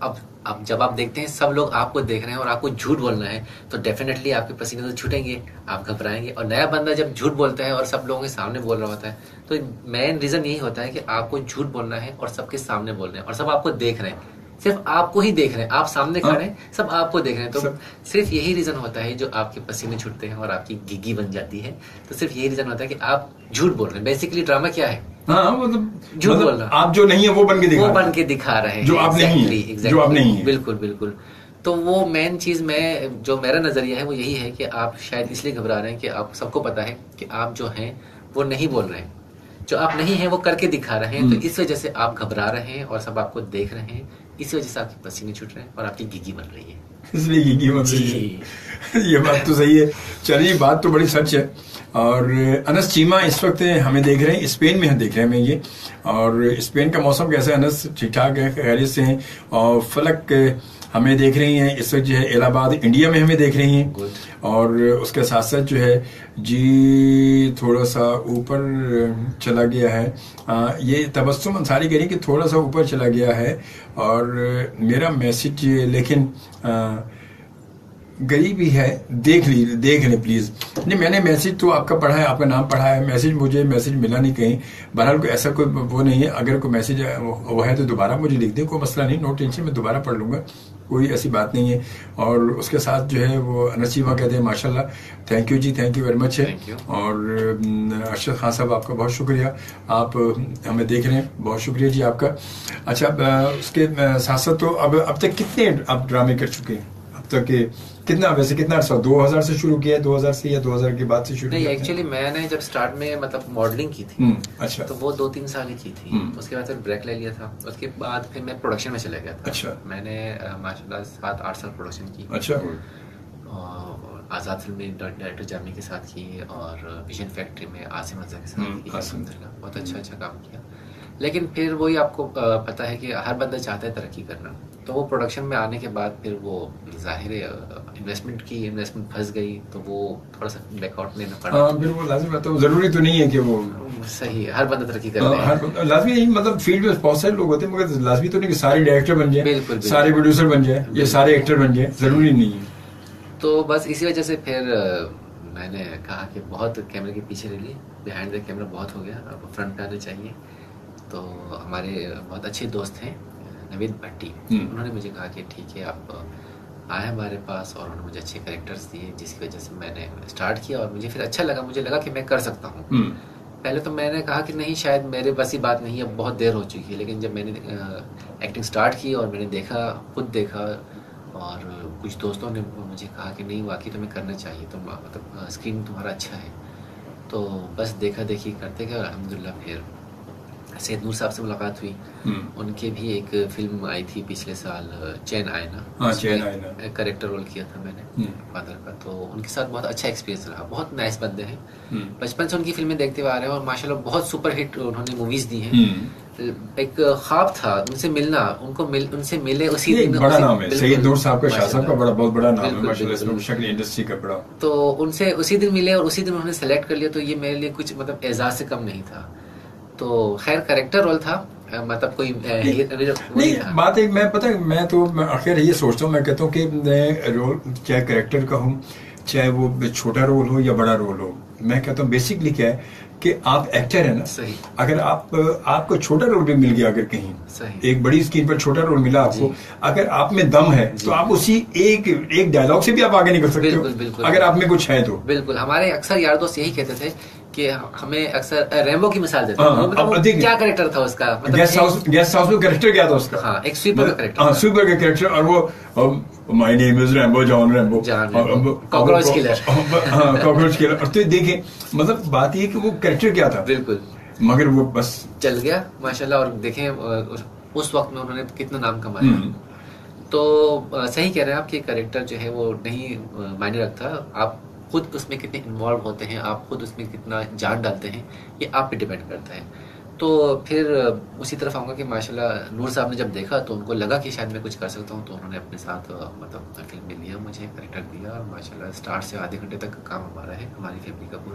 आप जब आप देखते हैं सब लोग आपको देख रहे हैं और आपको झूठ बोलना है तो डेफिनेटली आपके पसीने तो छूटेंगे, आप घबराएंगे। और नया बंदा जब झूठ बोलता है और सब लोगों के सामने बोल रहा होता है तो मेन रीजन यही होता है कि आपको झूठ बोलना है और सबके सामने बोलना है और सब आपको देख रहे हैं, सिर्फ आपको ही देख रहे हैं, आप सामने खड़े हैं, सब आपको देख रहे हैं। तो सिर्फ यही रीजन होता है जो आपके पसीने छूटते हैं और आपकी गिग्गी बन जाती है। तो सिर्फ यही रीजन होता है कि आप झूठ बोल रहे हैं। बेसिकली ड्रामा क्या है? मतलब झूठ बोलना। आप जो नहीं है वो बन के दिखा रहे हैं, जो आप नहीं है, जो आप नहीं है। बिल्कुल। तो वो मेन चीज जो मेरा नजरिया है वो यही है कि आप शायद इसलिए घबरा रहे हैं कि आप सबको पता है कि आप जो हैं वो नहीं बोल रहे हैं, जो आप नहीं है वो करके दिखा रहे हैं। तो इस वजह से आप घबरा रहे हैं और सब आपको देख रहे हैं, इस वजह से आपके पसीने छूट रहे हैं और आपकी गिग्गी बन रही है। इसलिए गिग्गी बन रही है। ये बात तो सही है। चलिए, बात तो बड़ी सच है। और अनस चीमा इस वक्त हमें देख रहे हैं, स्पेन में हम देख रहे हैं ये। और स्पेन का मौसम कैसा है अनस? ठीक ठाक है, खैरियत से हैं। और फलक हमें देख रही हैं इस वक्त जो है इलाहाबाद इंडिया में हमें देख रही हैं। और उसके साथ साथ जो है जी थोड़ा सा ऊपर चला गया है, ये तबस्सुम अंसारी कह रही है कि थोड़ा सा ऊपर चला गया है। और मेरा मैसेज लेकिन गरीबी है, देख ले प्लीज। नहीं, मैंने मैसेज तो आपका पढ़ा है, आपका नाम पढ़ा है, मैसेज मिला नहीं कहीं। बहरहाल कोई ऐसा कोई वो नहीं है। अगर कोई मैसेज वो है तो दोबारा मुझे लिख दे, कोई मसला नहीं, नो टेंशन, मैं दोबारा पढ़ लूंगा, कोई ऐसी बात नहीं है। और उसके साथ जो है वो अनसीमा कहते हैं माशाल्लाह, थैंक यू जी, थैंक यू वेरी मच है। और अरशद खान साहब आपका बहुत शुक्रिया, आप हमें देख रहे हैं, बहुत शुक्रिया जी आपका। अच्छा, उसके साथ साथ तो अब तक कितने आप ड्रामे कर चुके हैं अब तक? कितना अर्सा? 2000 से शुरू किया, 2000 से या 2000 के बाद से शुरू नहीं, एक्चुअली मैंने जब स्टार्ट में मतलब मॉडलिंग की थी, अच्छा, तो वो 2-3 साल ही की थी। उसके बाद फिर ब्रेक ले लिया था। उसके बाद फिर मैं प्रोडक्शन में चला गया था। अच्छा। मैंने माशाल्लाह 7-8 साल प्रोडक्शन की। अच्छा। और आज़ाद फिल्म में डायरेक्टर जामी के साथ की और विजन फैक्ट्री में आसिम रजा के साथ की। बहुत अच्छा काम किया। लेकिन फिर वही आपको पता है कि हर बंदा चाहता है तरक्की करना, तो वो प्रोडक्शन में आने के बाद फिर वो जाहिर है इन्वेस्टमेंट फंस गई, तो वो थोड़ा सा बैकआउट लेना पड़ा। हाँ, फिर वो लाजिम है, तो जरूरी तो नहीं है कि वो सही है, हर बंदा तरक्की कर रहे हैं। लाजमी नहीं, मतलब फील्ड में बहुत सारे लोग होते हैं, मगर लाजमी तो नहीं कि सारे डायरेक्टर बन जाए, बिल्कुल, सारे प्रोड्यूसर बन जाए, ये सारे एक्टर बन जाए, जरूरी नहीं है। तो बस इसी वजह से फिर मैंने कहा कि बहुत कैमरे के पीछे रह लिए, बिहाइंड द कैमरा बहुत हो गया, अब फ्रंट पे आना चाहिए। तो हमारे बहुत अच्छे दोस्त हैं नवीद भट्टी, उन्होंने मुझे कहा कि ठीक है आप आए हमारे पास, और उन्होंने मुझे अच्छे कैरेक्टर्स दिए, जिसकी वजह से मैंने स्टार्ट किया और मुझे फिर अच्छा लगा, मुझे लगा कि मैं कर सकता हूँ। पहले तो मैंने कहा कि नहीं, शायद मेरे बस ही बात नहीं है, बहुत देर हो चुकी है, लेकिन जब मैंने एक्टिंग स्टार्ट की और मैंने देखा, खुद देखा, और कुछ दोस्तों ने मुझे कहा कि नहीं वाकई तुम्हें करना चाहिए, तुम मतलब स्क्रीन तुम्हारा अच्छा है। तो बस देखा देखी करते गए और अल्हम्दुलिल्लाह फिर सैयद नूर साहब से मुलाकात हुई। उनके भी एक फिल्म आई थी पिछले साल, चैन आयना, कैरेक्टर रोल किया था मैंने फादर का। तो उनके साथ बहुत अच्छा एक्सपीरियंस रहा, बहुत नाइस बंदे हैं, बचपन से उनकी फिल्में देखते हुए आ रहे हैं और माशाल्लाह बहुत सुपर हिट उन्होंने मूवीज दी हैं। एक ख्वाब था उनसे मिलना, उनसे मिले उसी दिन। बड़ा नाम है सैयद नूर साहब का, शाह साहब का बहुत बड़ा नाम है माशाल्लाह, शक्ल इंडस्ट्री का बड़ा। तो उनसे उसी दिन मिले और उसी दिन उन्होंने सेलेक्ट कर लिया, तो ये मेरे लिए कुछ मतलब एजाज से कम नहीं था। तो खैर कैरेक्टर रोल था, मतलब कोई नहीं बात है। मैं पता है, मैं तो आखिर ये सोचता हूँ, मैं कहता हूँ कि रोल चाहे कैरेक्टर का हो, चाहे वो छोटा रोल हो या बड़ा रोल हो, मैं कहता हूँ बेसिकली क्या है कि आप एक्टर है ना, सही। अगर आपको छोटा रोल भी मिल गया, अगर कहीं सही। एक बड़ी स्क्रीन पर छोटा रोल मिला आपको, अगर आप में दम है तो आप उसी एक डायलॉग से भी आप आगे निकल सकते हो, अगर आप में कुछ है तो। बिल्कुल, हमारे अक्सर यार दोस्त यही कहते थे कि हमें अक्सर रेम्बो की मिसाल देते हैं, मतलब क्या कैरेक्टर था उसका, मतलब गेस्ट हाउस में कैरेक्टर क्या था उसका? हाँ, एक स्वीपर का कैरेक्टर। हाँ, स्वीपर का कैरेक्टर, और वो my name is Rambo, John Rambo, cockroach killer. हाँ, कॉकरोच किलर। और तो देखें, मतलब बात ये कि वो कैरेक्टर क्या था, बिल्कुल, मगर वो बस चल गया माशाल्लाह। और देखें उस वक्त में उन्होंने कितना नाम कमाया। तो सही कह रहे हैं आप कि कैरेक्टर जो है वो नहीं मायने रखता, आप खुद उसमें कितने इन्वॉल्व होते हैं, आप खुद उसमें कितना जान डालते हैं, ये आप पे डिपेंड करता है। तो फिर उसी तरफ आऊँगा कि माशाल्लाह नूर साहब ने जब देखा तो उनको लगा कि शायद मैं कुछ कर सकता हूँ, तो उन्होंने अपने साथ मतलब फिल्म में लिया, मुझे कैरेक्टर दिया, और माशाल्लाह स्टार्ट से आधे घंटे तक काम हमारा है, हमारी फैमिली का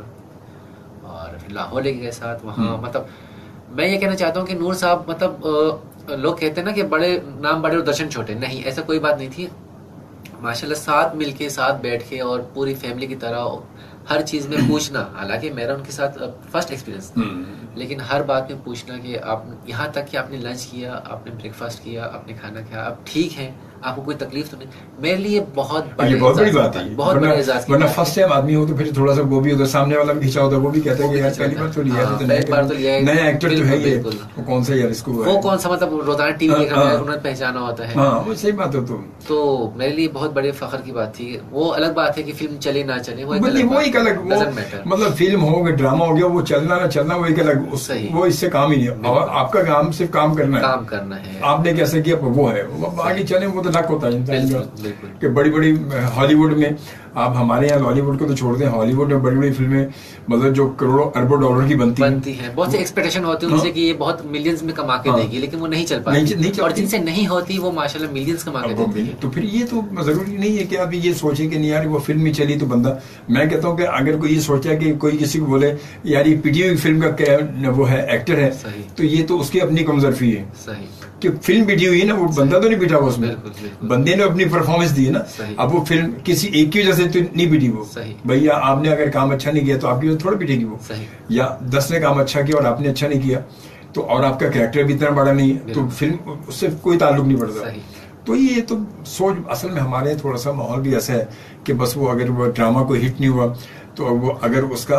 पूरा। और फिर लाहौर लेके गए साथ वहाँ। मतलब मैं ये कहना चाहता हूँ कि नूर साहब, मतलब लोग कहते हैं ना कि बड़े नाम बड़े और दर्शन छोटे, नहीं, ऐसा कोई बात नहीं थी। माशाल्लाह साथ मिलके, साथ बैठ के और पूरी फैमिली की तरह हर चीज में पूछना, हालांकि मेरा उनके साथ फर्स्ट एक्सपीरियंस था, लेकिन हर बात में पूछना कि आप यहाँ तक कि आपने लंच किया, आपने ब्रेकफास्ट किया, आपने खाना खाया, आप ठीक हैं, आपको कोई तकलीफ तो नहीं, मेरे लिए बहुत बड़ी बात है। बहुत बड़ा एजाज। वरना फर्स्ट टाइम आदमी हो तो फिर थोड़ा सा वो भी होता, सामने वाला भी खींचा होता, वो भी कहता है कि यार पहली बार तो लिया है, नया एक्टर जो है ये, वो कौन सा यार इसको, वो कौन सा, मतलब रोजाना टीवी देख रहा है, उन्हें पहचाना होता है। हाँ, वो सही बात हो। तो मेरे लिए बहुत बड़े फख्र की बात थी। वो अलग बात है कि फिल्म चले ना चले, वो एक अलग, मतलब फिल्म हो गया, ड्रामा हो गया, वो चलना ना चलना वो एक अलग, वो इससे काम ही नहीं है। आपका काम सिर्फ काम करना है, आपने कैसे किया वो है, आगे चले वो तो लक होता है कि बड़ी बड़ी हॉलीवुड में, आप हमारे यहाँ हॉलीवुड को तो छोड़ दें, हॉलीवुड में बड़ी बड़ी फिल्में मतलब जो करोड़ों अरबों डॉलर की बनती हैं, बहुत सी एक्सपेक्टेशन होती है उनसे कि ये बहुत मिलियंस में कमा के देगी, लेकिन वो नहीं चल पाती, और जिनसे नहीं होती वो माशाल्लाह मिलियंस कमा के देती है। तो फिर ये तो जरूरी नहीं है कि आप ये सोचें कि नहीं यार वो फिल्म ही चली तो बंदा, मैं कहता हूँ कि अगर कोई ये सोचा कि कोई किसी को बोले यार ये पिटी हुई फिल्म का वो है एक्टर है, तो ये तो उसकी अपनी कमजोरी है। सही कि फिल्म पिटी हुई है ना, वो बंदा तो नहीं पिटा हुआ उसमें, बंदे ने अपनी परफॉर्मेंस दी है ना। अब वो फिल्म किसी एक की वजह से तो नहीं पिटी वो, भैया आपने अगर काम अच्छा नहीं किया तो आपकी वजह थोड़ा पिटेगी वो, या 10 ने काम अच्छा किया और आपने अच्छा नहीं किया तो, और आपका कैरेक्टर भी इतना बड़ा नहीं है तो फिल्म उससे कोई ताल्लुक नहीं पड़ता। तो ये तो सोच, असल में हमारे थोड़ा सा माहौल भी ऐसा है कि बस वो अगर वो ड्रामा कोई हिट नहीं हुआ तो वो अगर उसका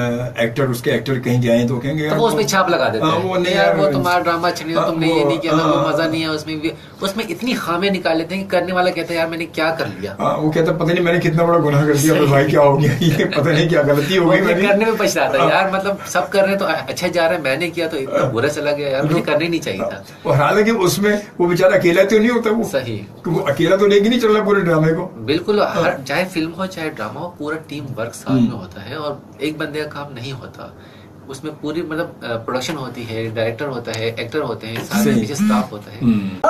उसके एक्टर कहीं जाए तो कहेंगे तो वो उसमें छाप लगा देते हैं, वो नहीं यार वो तुम्हारा ड्रामा अच्छा नहीं, तुमने ये नहीं किया, वो मजा नहीं है उसमें इतनी खामियां निकाल लेते हैं कि करने वाला कहता है यार मैंने क्या कर लिया। वो कहता पता नहीं मैंने कितना बड़ा गुनाह कर दिया, भाई क्या हो गया, ये पता नहीं क्या गलती हो गई, करने में पछताता है यार, मतलब सब कर रहे हैं तो अच्छा जा रहा है, मैंने किया तो इतना बुरा चला गया यार, मुझे करने नहीं चाहिए था। और हालांकि उसमें वो बेचारा अकेला तो नहीं होता, वो सही, वो अकेला तो लेके नहीं चल रहा पूरे ड्रामे को। बिल्कुल, चाहे फिल्म हो चाहे ड्रामा हो, पूरा टीम वर्क साथ में होता है और एक बंदे का काम नहीं होता। उसमें पूरी मतलब प्रोडक्शन होती है, डायरेक्टर होता है, एक्टर होते हैं, सारे पीछे स्टाफ होता है।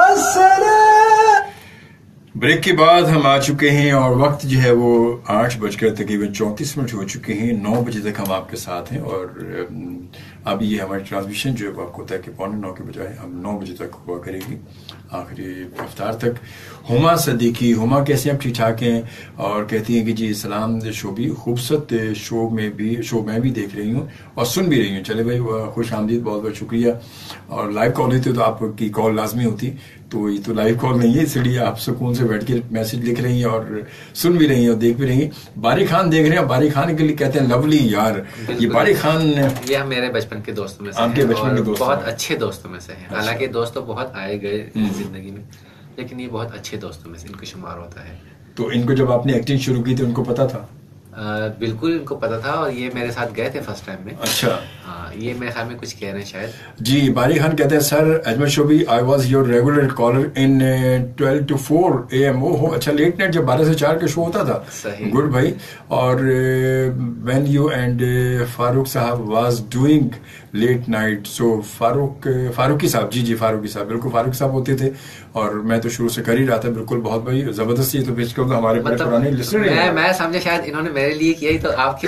ब्रेक के बाद हम आ चुके हैं और वक्त जो है वो 8 बजकर तकरीबन 34 मिनट हो चुके हैं। 9 बजे तक हम आपके साथ हैं और अब ये हमारी ट्रांसमिशन जो है आपको होता है कि 8:45 के बजाय हम 9 बजे तक हुआ करेगी आखिरी अफ्तार तक। हुमा सदीकी, हुमा कैसे आप ठीक ठाक हैं और कहती हैं कि जी सलाम शो भी खूबसूरत शो मैं भी देख रही हूँ और सुन भी रही हूँ। चले भाई खुश आमदीद, बहुत बहुत शुक्रिया। और लाइव कॉल होती तो आपकी कॉल लाजमी होती, तो ये तो लाइव कॉल नहीं है, इसलिए आप सुकून से बैठ के मैसेज लिख रही हैं और सुन भी रही हैं और देख भी रही हैं। बारी खान देख रहे हैं, बारी खान के लिए कहते हैं लवली यार। ये बारी खान ये मेरे बचपन के दोस्तों में से आपके बचपन के दोस्त, बहुत अच्छे दोस्तों में से हैं। हालांकि दोस्त तो बहुत आए गए जिंदगी में, लेकिन ये बहुत अच्छे दोस्तों में से इनको शुमार होता है। तो इनको जब आपने एक्टिंग शुरू की तो उनको पता था? बिल्कुल इनको पता था और ये मेरे साथ गए थे फर्स्ट टाइम में। अच्छा। हाँ, ये मेरे ख्याल में कुछ कह रहे हैं शायद। जी, बारी खान कहते हैं sir Ajmal Shobi I was your regular caller in 12 to 4 AM। ओहो, अच्छा, लेट नाइट जब 12 से 4 का शो होता था। सही, गुड भाई। और व्हेन यू एंड फारूक साहब was doing late night, so Farooqui साहब, जी फारूकी साहब, बिल्कुल फारूक साहब होते थे और मैं तो शुरू से कर ही रहा था। बिल्कुल, बहुत भाई जबरदस्त। ये तो बेच कर हमारे बड़े पुराने लिस्टर हैं। मैं समझे शायद इन्होंने मेरे लिए किया ही, तो आपके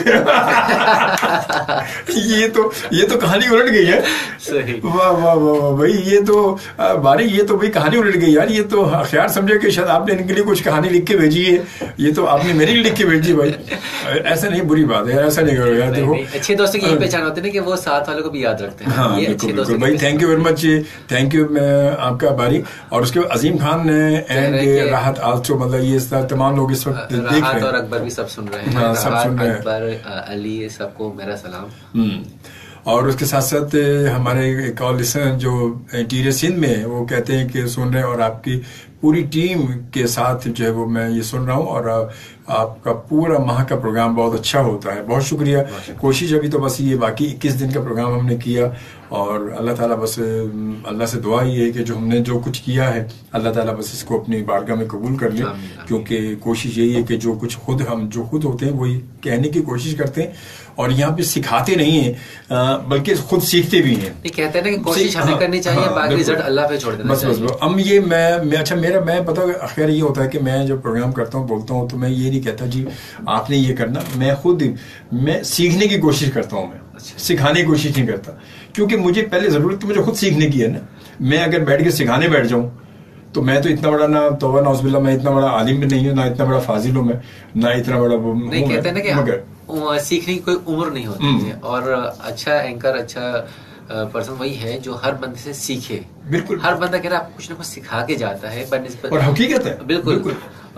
ये तो कहानी उलट गई है। सही। वाह वाह वाह भाई, ये तो बारी, ये तो भाई कहानी उलट गई यार। ये तो ख्याल समझे कि शायद आपने इनके लिए कुछ कहानी लिख के भेजी है, ये तो आपने मेरे लिए लिख के भेजी भाई। ऐसा नहीं, बुरी बात है यार, ऐसा नहीं करो यार। देखो, अच्छे दोस्तों की यही पहचान होती है ना कि वो साथ वालों को भी याद रखते हैं। हाँ, ये बिल्कुल अच्छे बिल्कुल भाई, thank you very much, thank you आपका बारी। और उसके बाद अजीम खान एंड राहत आल्सो, मतलब ये तमाम लोग इस वक्त देख रहे हैं और अकबर भी सब सुन रहे हैं। हाँ, सब सुन रहे हैं। अकबर, अली, सबको मेरा सलाम। और उसके साथ साथ हमारे एक और लिसनर जो इंटीरियर सिंध में है, वो कहते हैं कि सुन रहे हैं और आपकी पूरी टीम के साथ जो है वो मैं ये सुन रहा हूँ और आपका पूरा माह का प्रोग्राम बहुत अच्छा होता है। बहुत शुक्रिया। कोशिश अभी तो बस ये बाकी 21 दिन का प्रोग्राम हमने किया और अल्लाह ताला बस अल्लाह से दुआ ये है कि जो हमने जो कुछ किया है अल्लाह ताला बस इसको अपनी बारगाह में कबूल कर ले, क्योंकि कोशिश यही है कि जो कुछ हम जो खुद होते हैं वही कहने की कोशिश करते हैं और यहाँ पे सिखाते नहीं है बल्कि खुद सीखते भी हैं। कहते हैं ना कि कोशिश हमें करनी चाहिए, बाकी रिजल्ट अल्लाह पे छोड़ देना चाहिए। बस अब ये मैं अच्छा मैं पता खैर ये होता है कि मैं जब प्रोग्राम करता हूँ बोलता हूँ तो मैं ये नहीं कहता जी आपने ये करना, मैं सीखने की कोशिश करता हूँ, मैं सिखाने की कोशिश नहीं करता, क्योंकि मुझे पहले जरूरत तो मुझे खुद सीखने की है ना। मैं अगर बैठ के सिखाने बैठ जाऊं तो मैं तो इतना बड़ा ना तौबा नौज़बिल्लाह, मैं इतना बड़ा आलिम भी नहीं हूँ, ना इतना बड़ा फाजिल हूँ मैं, ना इतना बड़ा नहीं। कहते हैं ना कि सीखने की कोई उम्र नहीं होती है और अच्छा एंकर, अच्छा पर्सन वही है जो हर बंदे से सीखे। बिल्कुल, हर बंदा कह रहा है कुछ ना कुछ सिखा के जाता है और हकीकत है। बिल्कुल।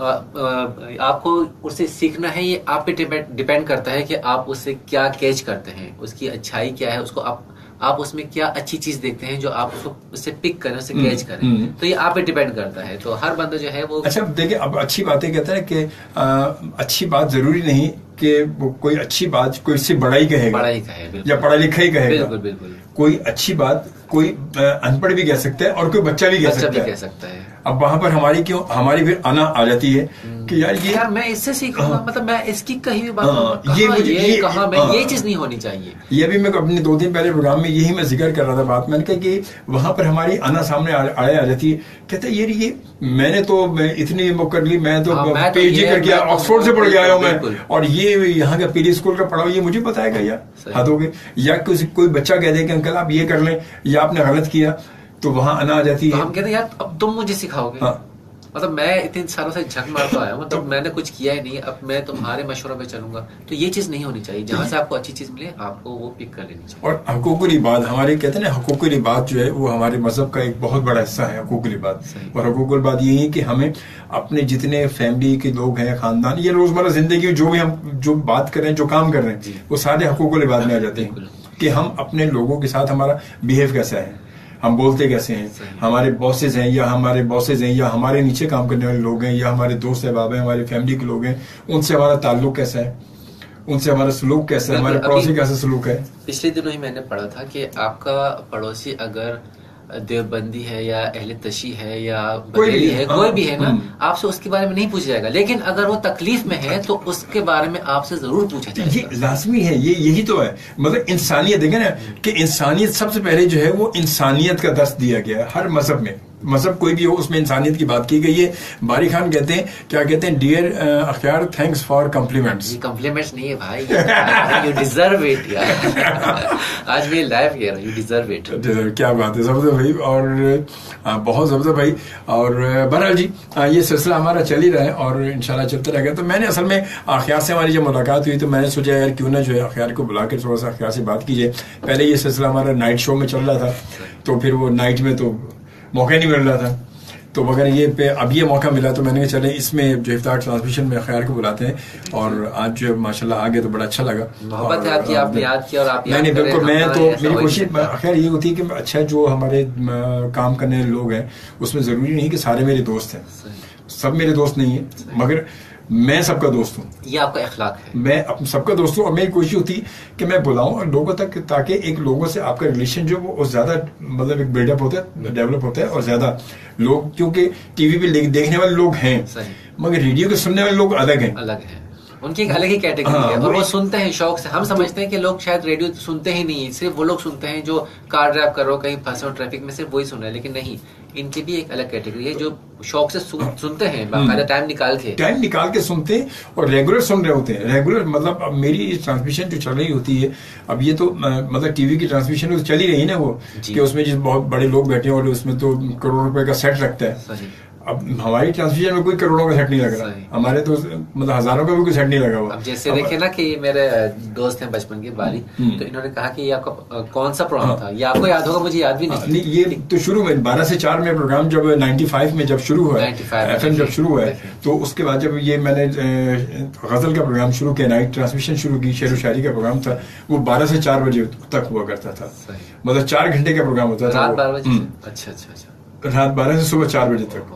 आपको उससे सीखना है, ये आप पे डिपेंड करता है कि आप उससे क्या कैच करते हैं, उसकी अच्छाई क्या है, उसको आप उसमें क्या अच्छी चीज देखते हैं जो आप उसको उससे पिक करें, उससे कैच करें। तो ये आप पे डिपेंड करता है। तो हर बंदा जो है वो अच्छा देखिए, अब अच्छी बातें कहते हैं कि अच्छी बात जरूरी नहीं कि वो कोई अच्छी बात कोई इससे बड़ा ही कहेगा या पढ़ा लिखा ही कहेगा। बिल्कुल बिल्कुल। कोई अच्छी बात कोई अनपढ़ भी कह सकता है और कोई बच्चा भी कह सकता है। अब वहां पर हमारी फिर आना आ जाती है कि यार मैं इससे सीखूंगा, मतलब मैं इसकी कहीं भी बात ये चीज नहीं होनी चाहिए। ये भी मैं अपने 2 दिन पहले प्रोग्राम में यही मैं जिक्र कर रहा था बात, मैंने कहा कि वहां पर हमारी आना सामने आ जाती है। कहते ये मैंने तो इतनी वो कर ली, मैं तो पीएचडी करके ऑक्सफोर्ड से पढ़ के आया हूँ मैं, और ये यहाँ का पीडी स्कूल का पढ़ा, ये मुझे बताएगा यार, हद हो गई। या कोई बच्चा कह दे कि अंकल आप ये कर लें या आपने गलत किया, तो वहां आना आ जाती है। हम कहते हैं यार अब तुम मुझे सिखाओगे। हाँ। मतलब मैं इतने सालों से झक मारता आया हूँ, मतलब मैंने कुछ किया ही नहीं, अब मैं तुम्हारे मशवरों पे चलूंगा, तो ये चीज नहीं होनी चाहिए। जहां से आपको अच्छी चीज मिले आपको वो पिक कर लेनी चाहिए। और हकूकुल इबाद, हमारे कहते हैं ना हकूकुल इबाद जो है वो हमारे मजहब का एक बहुत बड़ा हिस्सा है, हकूकुल इबाद। और हकूकुल इबाद यही है कि हमें अपने जितने फैमिली के लोग हैं, खानदान, ये रोजमर्रा जिंदगी जो भी हम जो बात कर रहे हैं, जो काम कर रहे हैं, वो सारे हकूकुल इबाद में आ जाते हैं कि हम अपने लोगों के साथ हमारा बिहेव कैसा है, हम बोलते कैसे हैं, हमारे बॉसेज हैं या हमारे नीचे काम करने वाले लोग हैं या हमारे दोस्त अहबाब हैं, हमारी फैमिली के लोग हैं, उनसे हमारा ताल्लुक कैसा है, उनसे हमारा सलूक कैसा है, हमारे पड़ोसी कैसा सलूक है। पिछले दिनों ही मैंने पढ़ा था कि आपका पड़ोसी अगर देवबंदी है या अहले तशी है या बरेली है, कोई भी है ना, आपसे उसके बारे में नहीं पूछा जाएगा। लेकिन अगर वो तकलीफ में है तो उसके बारे में आपसे जरूर पूछा जाएगा। ये लाजमी है, यही तो है। मतलब इंसानियत, देखें ना कि इंसानियत सबसे पहले जो है वो इंसानियत का दर्स दिया गया है हर मजहब में। मजहब कोई भी हो उसमें इंसानियत की बात की गई है। बारी खान कहते हैं, क्या कहते हैं, dear Akhtiyar thanks for compliments. ये कॉम्प्लीमेंट्स नहीं है भाई, यू डिजर्व इट यार। आज भी लाइव कह रहा हूं, यू डिजर्व इट। क्या बात है, जबरदस्त भाई, और बहुत जबरदस्त भाई। और बहरहाल जी ये सिलसिला हमारा चल ही रहा है और इंशाल्लाह चलता रहेगा। तो मैंने असल में अख्तियार से हमारी जब मुलाकात हुई तो मैंने सोचा यार क्यों ना जो है अख्तियार को बुला के थोड़ा सा अख्तियार से बात कीजिए। पहले ये सिलसिला हमारा नाइट शो में चल रहा था, तो फिर वो नाइट में तो मौका नहीं मिल रहा था, तो मगर ये पे अब ये मौका मिला तो मैंने कहा चले इसमें जो इफ्तार ट्रांसमिशन में अख्तियार को बुलाते हैं। और आज जो माशाल्लाह आ गए तो बड़ा अच्छा लगा। मोहब्बत है आपकी, आपने याद किया और आप नहीं बिल्कुल, मैं तो मेरी कोशिश खैर ये होती है कि अच्छा जो हमारे काम करने वाले लोग हैं उसमें जरूरी नहीं कि सारे मेरे दोस्त हैं, सब मेरे दोस्त नहीं है, मगर मैं सबका दोस्त हूँ। ये आपका अखलाक है। मैं सबका दोस्त हूँ और मेरी कोशिश होती है कि मैं बुलाऊं लोगों तक, ताकि एक लोगों से आपका रिलेशन जो वो ज्यादा मतलब एक बिल्डअप होता है, डेवलप होता है और ज्यादा लोग, क्योंकि टीवी पे देखने वाले लोग हैं मगर रेडियो के सुनने वाले लोग अलग हैं, उनकी एक अलग ही कैटेगरी है और वो सुनते हैं शौक से। हम समझते हैं कि लोग शायद रेडियो सुनते ही नहीं है, सिर्फ वो लोग सुनते हैं जो कार ड्राइव कर रहे हो, कहीं फंसे हो ट्रैफिक में, सिर्फ वही सुन रहे हैं। लेकिन नहीं, इनकी भी एक अलग कैटेगरी है जो शौक से सुनते हैं, बाकायदा टाइम निकाल के सुनते हैं और रेगुलर सुन रहे होते हैं। रेगुलर मतलब अब मेरी ट्रांसमिशन जो चल रही होती है, अब ये तो मतलब टीवी की ट्रांसमिशन तो चल ही रही है ना वो, कि उसमें जिस बहुत बड़े लोग बैठे हैं और उसमें तो करोड़ों रुपए का सेट लगता है। अब हमारी ट्रांसमिशन में कोई करोड़ों का सेट नहीं लग रहा, हमारे तो मतलब हजारों का भी कोई सेट नहीं लगा हुआ। अब जैसे देखे ना कि मेरे दोस्त हैं बचपन के बारी, तो इन्होंने कहा कि ये आपका कौन सा प्रोग्राम था, ये आपको याद होगा, मुझे याद भी नहीं। ये तो शुरू में 12 से 4 में प्रोग्राम जब 95 में जब शुरू हुआ, FM जब शुरू हुआ, तो उसके बाद जब ये मैंने गजल का प्रोग्राम शुरू किया, नाइट ट्रांसमिशन शुरू की, शेर व शायरी का प्रोग्राम था, वो 12 से 4 बजे तक हुआ करता था, मतलब 4 घंटे का प्रोग्राम होता था। रात 12 बजे? अच्छा, रात 12 से सुबह 4 बजे तक।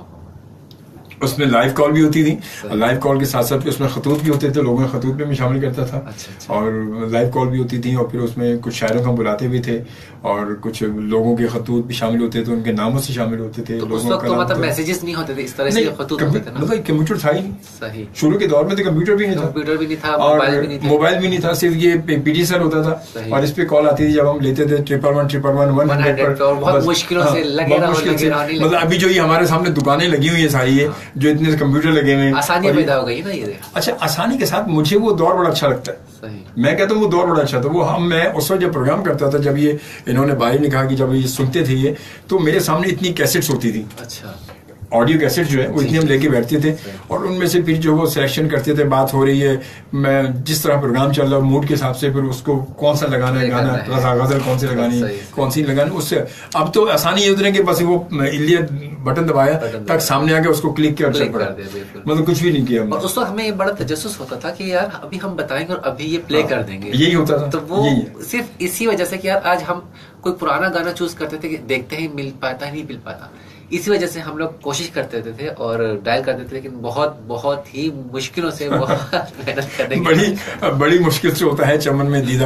उसमें लाइव कॉल भी होती थी, लाइव कॉल के साथ साथ उसमें खतूत भी होते थे, लोगों के खतूत में भी शामिल करता था। अच्छा। और लाइव कॉल भी होती थी और फिर उसमें कुछ शायरों को बुलाते भी थे और कुछ लोगों के खतूत भी शामिल होते थे, उनके नामों से शामिल होते थे। तो उस वक्त तो मतलब मैसेजेस नहीं होते थे, इस तरह से खतूत होते थे ना? मतलब कंप्यूटर था ही नहीं। सही। शुरू के दौर में तो कंप्यूटर भी नहीं था, मोबाइल भी नहीं था, सिर्फ ये PDSL होता था और इस पे कॉल आती थी जब हम लेते थे 111 बहुत मुश्किलों से लगे मतलब अभी जो ये हमारे सामने दुकानें लगी हुई है सारी, ये जो इतने कंप्यूटर लगे हुए, आसानी पैदा हो गई ना ये। अच्छा, आसानी के साथ मुझे वो दौर बड़ा अच्छा लगता है। सही। मैं कहता हूँ वो दौर बड़ा अच्छा था। वो मैं उस वक्त जब प्रोग्राम करता था, जब ये इन्होंने बारी ने कहा कि जब ये सुनते थे ये, तो मेरे सामने इतनी कैसेट्स होती थी। अच्छा। ऑडियो कैसेट जो है वो इतनी हम लेके बैठते थे और उनमें से फिर जो वो सिलेक्शन करते थे, बात हो रही है, मैं जिस तरह प्रोग्राम चल रहा है मूड के हिसाब से फिर उसको कौन सा लगाना है गाना, गजल कौन सी लगानी है, कौन सी लगानी, उससे अब तो आसानी ये उतरे कि बस वो इलिया बटन दबाया तक सामने आके उसको क्लिक किया, मतलब कुछ भी नहीं किया। और उस वक्त हमें ये बड़ा तजस्सुस होता था कि यार अभी हम बताएंगे और अभी ये प्ले कर देंगे, यही होता था। तो वो सिर्फ इसी वजह से कि यार आज हम कोई पुराना गाना चूज करते थे कि देखते ही मिल पाता नहीं मिल पाता, इसी वजह से हम लोग कोशिश करते थे और डायल करते थे, लेकिन बहुत बहुत ही मुश्किलों से मेहनत करने बड़ी मुश्किल से होता है चमन में दीदा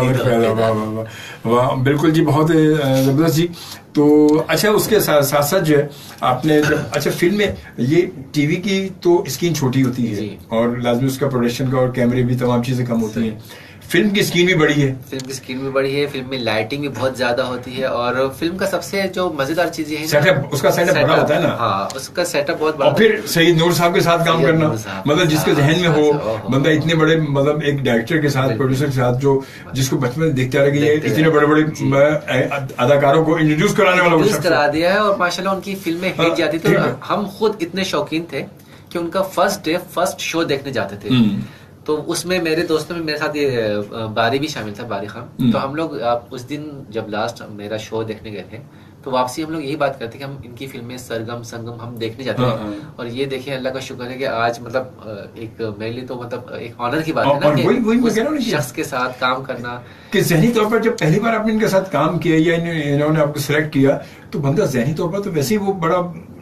वाह बिल्कुल जी, बहुत जबरदस्त जी। तो अच्छा, उसके साथ साथ जो है आपने जब अच्छा फिल्म में ये टीवी की तो स्क्रीन छोटी होती है और लाजमी उसका प्रोडक्शन का और कैमरे भी तमाम चीजें कम होती हैं, फिल्म की स्क्रीन भी बड़ी है, फिल्म में लाइटिंग भी बहुत ज्यादा होती है और फिल्म का सबसे जो मजेदार चीज है सेटअप, उसका सेटअप बड़ा होता है ना। हाँ, उसका सेटअप बहुत बड़ा। और फिर सईद नूर साहब के साथ काम करना, मतलब जिसके जहन में हो बंदा इतने बड़े मतलब एक डायरेक्टर के साथ, प्रोड्यूसर के साथ, जो जिसको बचपन में देखते रहे कि ये इतने बड़े बड़े अदाकारों को इंट्रोड्यूस कराने वाला करा दिया है और माशाल्लाह उनकी फिल्में हिट जाती थी। हम खुद इतने शौकीन थे कि उनका फर्स्ट शो देखने जाते थे, तो उसमें मेरे दोस्तों में मेरे साथ ये बारी भी शामिल था, बारी खान। तो हम लोग उस दिन जब लास्ट मेरा शो देखने गए थे तो वापसी हम लोग यही बात करते कि हम इनकी फिल्में सरगम संगम हम देखने जाते हैं। और ये देखिए अल्लाह का शुक्र है कि आज मतलब एक मेरे लिए तो मतलब एक ऑनर की बात है ना कि उस शख्स के साथ काम करना, कि ज़हनी तौर पर जब पहली बार आपने इनके साथ काम किया या इन्होंने आपको सिलेक्ट किया तो बंदा ज़हनी तौर पर तो वैसे ही वो बड़ा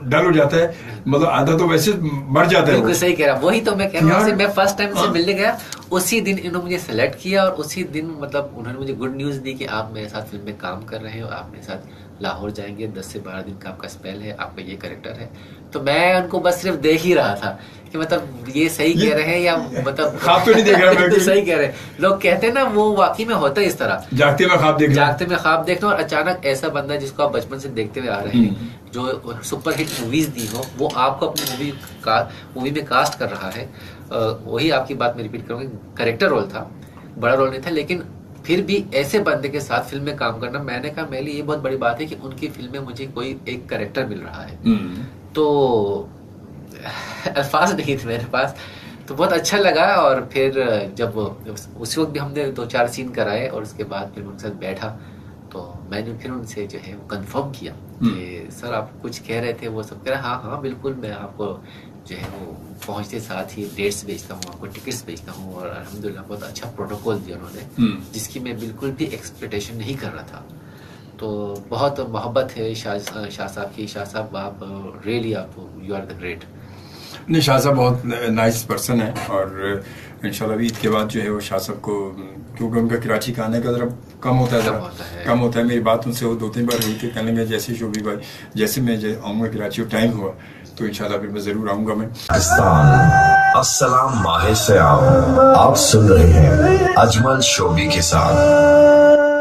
डल हो जाता है, मतलब आधा तो वैसे मर जाता है। बिल्कुल सही कह रहा, वही तो मैं कह रहा हूँ। मैं फर्स्ट टाइम से मिलने गया, उसी दिन इन्होंने मुझे सेलेक्ट किया और उसी दिन मतलब उन्होंने मुझे गुड न्यूज दी कि आप मेरे साथ फिल्म में काम कर रहे हो, आप मेरे साथ लाहौर जाएंगे, 10 से 12 दिन का आपका स्पेल है, आपका ये कैरेक्टर है। तो मैं उनको बस सिर्फ देख ही रहा था कि मतलब ये सही कह रहे हैं या मतलब ख्वाब तो नहीं देख रहा मैं। सही कह रहे हैं लोग, कहते हैं ना वो वाकई में होता है इस तरह, जागते में ख्वाब देखना, जागते में ख्वाब देखना। और अचानक ऐसा बंदा जिसको आप बचपन से देखते हुए आ रहे हैं, जो सुपर हिट मूवीज दी हो, वो आपको अपनी मूवी में कास्ट कर रहा है। वही आपकी बात मैं रिपीट करूंगी, कैरेक्टर रोल था, बड़ा रोल नहीं था, लेकिन फिर भी ऐसे बंदे के साथ फिल्म में काम करना, मैंने कहा मेरे लिए ये बहुत बड़ी बात है कि उनकी फिल्म में मुझे कोई एक कैरेक्टर मिल रहा है। तो अल्फाज नहीं थे मेरे पास, तो बहुत अच्छा लगा। और फिर जब उसी वक्त भी हमने 2-4 सीन कराए और उसके बाद फिर उनके साथ बैठा, तो मैंने फिर उनसे जो है वो कंफर्म किया कि सर आप कुछ कह रहे थे, वो सब कह रहे हाँ हाँ बिल्कुल, मैं आपको जो है वो पहुंचते साथ ही डेट्स भेजता हूँ, आपको टिकट्स भेजता हूँ। और अल्हम्दुलिल्लाह बहुत अच्छा प्रोटोकॉल दिया उन्होंने, जिसकी मैं बिल्कुल भी एक्सपेक्टेशन नहीं कर रहा था। तो बहुत मोहब्बत है शाह साहब की। शाह साहब आप रियली आप यू आर द ग्रेट। नहीं, शाह साहब बहुत नाइस पर्सन है और इंशाल्लाह ईद के बाद जो है वो शाह साहब को, क्योंकि उनका कराची का आने का जरा कम होता है, मेरी बात उनसे वो 2-3 बार हुई थी, कहने लगे जैसे शोभी भाई जैसे मैं आऊँगा कराची और टाइम हुआ तो इंशाल्लाह फिर मैं जरूर आऊँगा। मैं पाकिस्तान, अस्सलाम माह सयाम, आप सुन रहे हैं अजमल शोभी के साथ।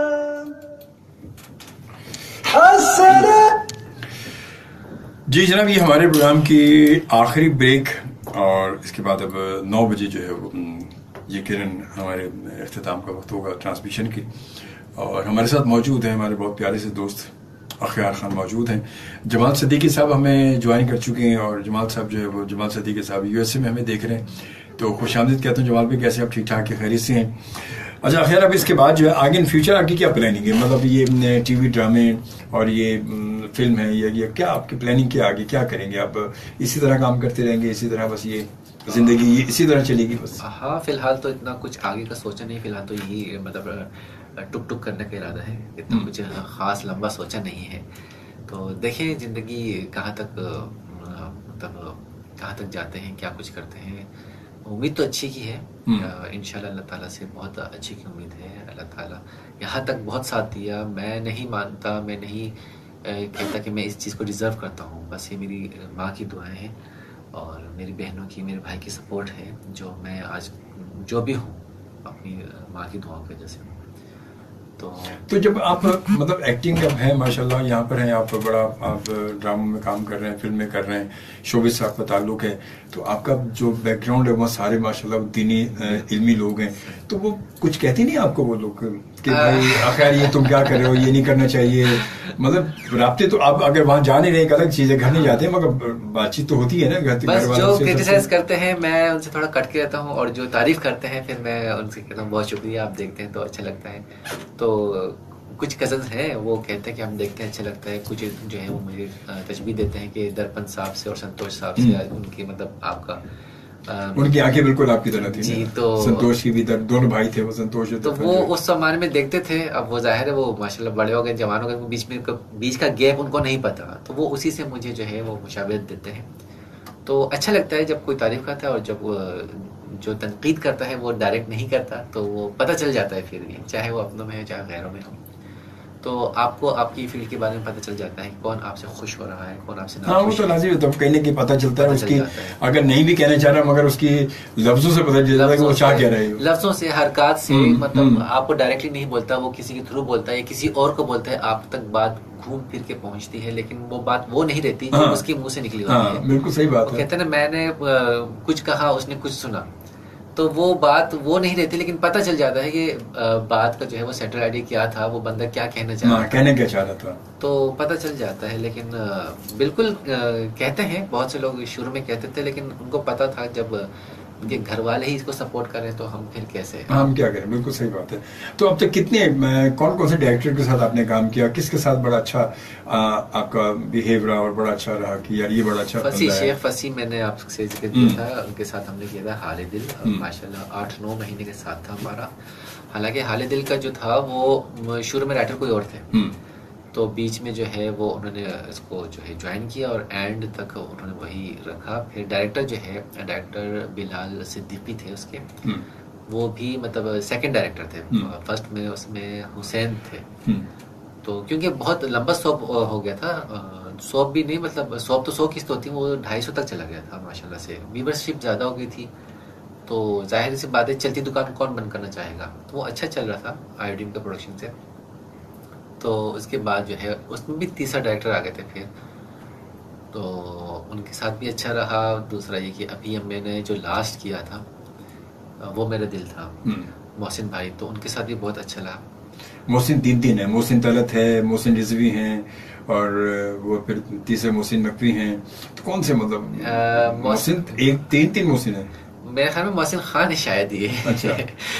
जी जनाब, ये हमारे प्रोग्राम की आखिरी ब्रेक और इसके बाद अब 9 बजे जो है वो यकीनन हमारे इख्तिताम का वक्त होगा ट्रांसमिशन की। और हमारे साथ मौजूद हैं हमारे बहुत प्यारे से दोस्त अख्यार खान मौजूद हैं। जमाल सदीकी साहब हमें ज्वाइन कर चुके हैं और जमाल साहब जो है वो जमाल सदीकी साहब यूएसए में हमें देख रहे हैं, तो खुशामदीद कहता हूँ जमाल भाई, कैसे आप ठीक ठाक के खैरियत से हैं? अच्छा खैर, अब इसके बाद जो है आगे इन फ्यूचर आपकी क्या प्लानिंग है? मतलब ये टीवी ड्रामे और ये फिल्म है, ये क्या आपकी प्लानिंग, क्या आगे क्या करेंगे आप? इसी तरह काम करते रहेंगे, इसी तरह बस ये जिंदगी ये इसी तरह चलेगी बस? हाँ, फिलहाल तो इतना कुछ आगे का सोचा नहीं, फिलहाल तो यही मतलब टुक टुक करने का इरादा है, इतना कुछ खास लंबा सोचा नहीं है। तो देखिए जिंदगी कहाँ तक मतलब कहाँ तक जाते हैं, क्या कुछ करते हैं। उम्मीद तो अच्छी की है, इंशाल्लाह अल्लाह ताला से बहुत अच्छी की उम्मीद है। अल्लाह ताला यहाँ तक बहुत साथ दिया, मैं नहीं मानता, मैं नहीं कहता कि मैं इस चीज़ को डिज़र्व करता हूँ, बस ये मेरी माँ की दुआएं हैं और मेरी बहनों की, मेरे भाई की सपोर्ट है, जो मैं आज जो भी हूँ अपनी माँ की दुआओं की वजह से। तो जब आप मतलब एक्टिंग जब है माशाल्लाह, यहाँ पर हैं आप, बड़ा आप ड्रामों में काम कर रहे हैं, फिल्म में कर रहे हैं, शोबिस से आपका ताल्लुक है, तो आपका जो बैकग्राउंड है वो सारे माशाल्लाह दीनी इल्मी लोग हैं, तो वो कुछ कहते नहीं आपको वो लोग कि भाई आखिर ये तुम क्या कर रहे हो, ये नहीं करना चाहिए? मतलब राब्ते तो आप अगर वहाँ जा नहीं रहे, एक अलग चीज है, घर नहीं जाते, मगर बातचीत तो होती है ना घर वालों से। जो क्रिटिसाइज करते हैं मैं उनसे थोड़ा कट के रहता हूँ, और जो तारीफ करते हैं फिर मैं उनसे कहता हूँ बहुत शुक्रिया, आप देखते हैं तो अच्छा लगता है। तो कुछ कजन्स हैं वो कहते हैं कि हम देखते हैं अच्छा लगता है, कुछ जो है वो मुझे तशबीह देते हैं कि दर्पण साहब से और संतोष साहब से उनकी मतलब आपका उनकी आंखें बिल्कुल आपकी तरह थी जी। तो संतोष की भी दोनों भाई थे वो, संतोष तो वो उस सम्मान में देखते थे। अब वो जाहिर है वो माशाल्लाह बड़े हो गए, जवान हो गए, बीच का गैप उनको नहीं पता, तो वो उसी से मुझे जो है वो मुशावरत देते हैं। तो अच्छा लगता है जब कोई तारीफ करता है, और जब जो तनकीद करता है वो डायरेक्ट नहीं करता, तो वो पता चल जाता है फिर भी, चाहे वो अपनों में हो चाहे गैरों में हो। तो आपको आपकी फील्ड के बारे में पता चल जाता है कौन आपसे खुश हो रहा है, कौन आपसे नाखुश है। हाँ, वो तो लाजिम है, तब कहने की पता चलता है उसकी, अगर नहीं भी कहना चाह रहा मगर उसकी लफ्जों से पता चल जाता है कि वो क्या कह रहा है, लफ्जों से, हरकत से, मतलब आपको डायरेक्टली नहीं बोलता, वो किसी के थ्रू बोलता है, किसी और को बोलता है, आप तक बात घूम फिर के पहुंचती है, लेकिन वो बात वो नहीं रहती जो उसके मुंह से निकली होती है। बिल्कुल सही बात है। कहते हैं ना, मैंने कुछ कहा उसने कुछ सुना, तो वो बात वो नहीं रहती, लेकिन पता चल जाता है कि बात का जो है वो सेंट्रल आइडिया क्या था, वो बंदा क्या कहना चाह रहा था, कहने क्या चाह रहा था, तो पता चल जाता है। लेकिन बिल्कुल कहते हैं, बहुत से लोग शुरू में कहते थे, लेकिन उनको पता था जब उनके घर वाले ही इसको सपोर्ट करें तो हम फिर कैसे, हम क्या करें। बिल्कुल सही बात है। तो अब तक कितने कौन कौन से डायरेक्टर के साथ आपने काम किया, किसके साथ बड़ा अच्छा आपका बिहेव रहा और बड़ा अच्छा रहा कि यार ये बड़ा अच्छा? फसी, शेख फसी मैंने आपसे जिक्र किया था, उनके साथ हमने किया था हाले दिल, माशाल्लाह 8-9 महीने के साथ था हमारा। हालांकि हाले दिल का जो था वो शुरू में राइटर कोई और थे, तो बीच में जो है वो उन्होंने इसको जो है ज्वाइन किया और एंड तक उन्होंने वही रखा। फिर डायरेक्टर जो है, डायरेक्टर बिलाल सिद्दीकी थे उसके, वो भी मतलब सेकंड डायरेक्टर थे। फर्स्ट में उसमें हुसैन थे। तो क्योंकि बहुत लंबा सोप हो गया था, सोप भी नहीं, मतलब सोप तो 100 किस्त होती है, वो 250 तक चला गया था माशाल्लाह से। व्यूवरशिप ज़्यादा हो गई थी, तो जाहिर सी बात है चलती दुकान कौन बंद करना चाहेगा। तो वो अच्छा चल रहा था आयोडीन के प्रोडक्शन से। तो उसके बाद जो है उसमें भी तीसरा डायरेक्टर आ गए थे फिर, तो उनके साथ भी अच्छा रहा। दूसरा ये कि अभी मैंने जो लास्ट किया था वो मेरा दिल था, मोहसिन भाई, तो उनके साथ भी बहुत अच्छा लगा। मोहसिन तीन है, मोहसिन तलत है, मोहसिन रिजवी हैं, और वो फिर तीसरे मोहसिन नकवी हैं। तो कौन से मतलब मोहसिन एक तीन मोहसिन है मेरे ख्याल में मोहसिन खान है शायद ये। अच्छा।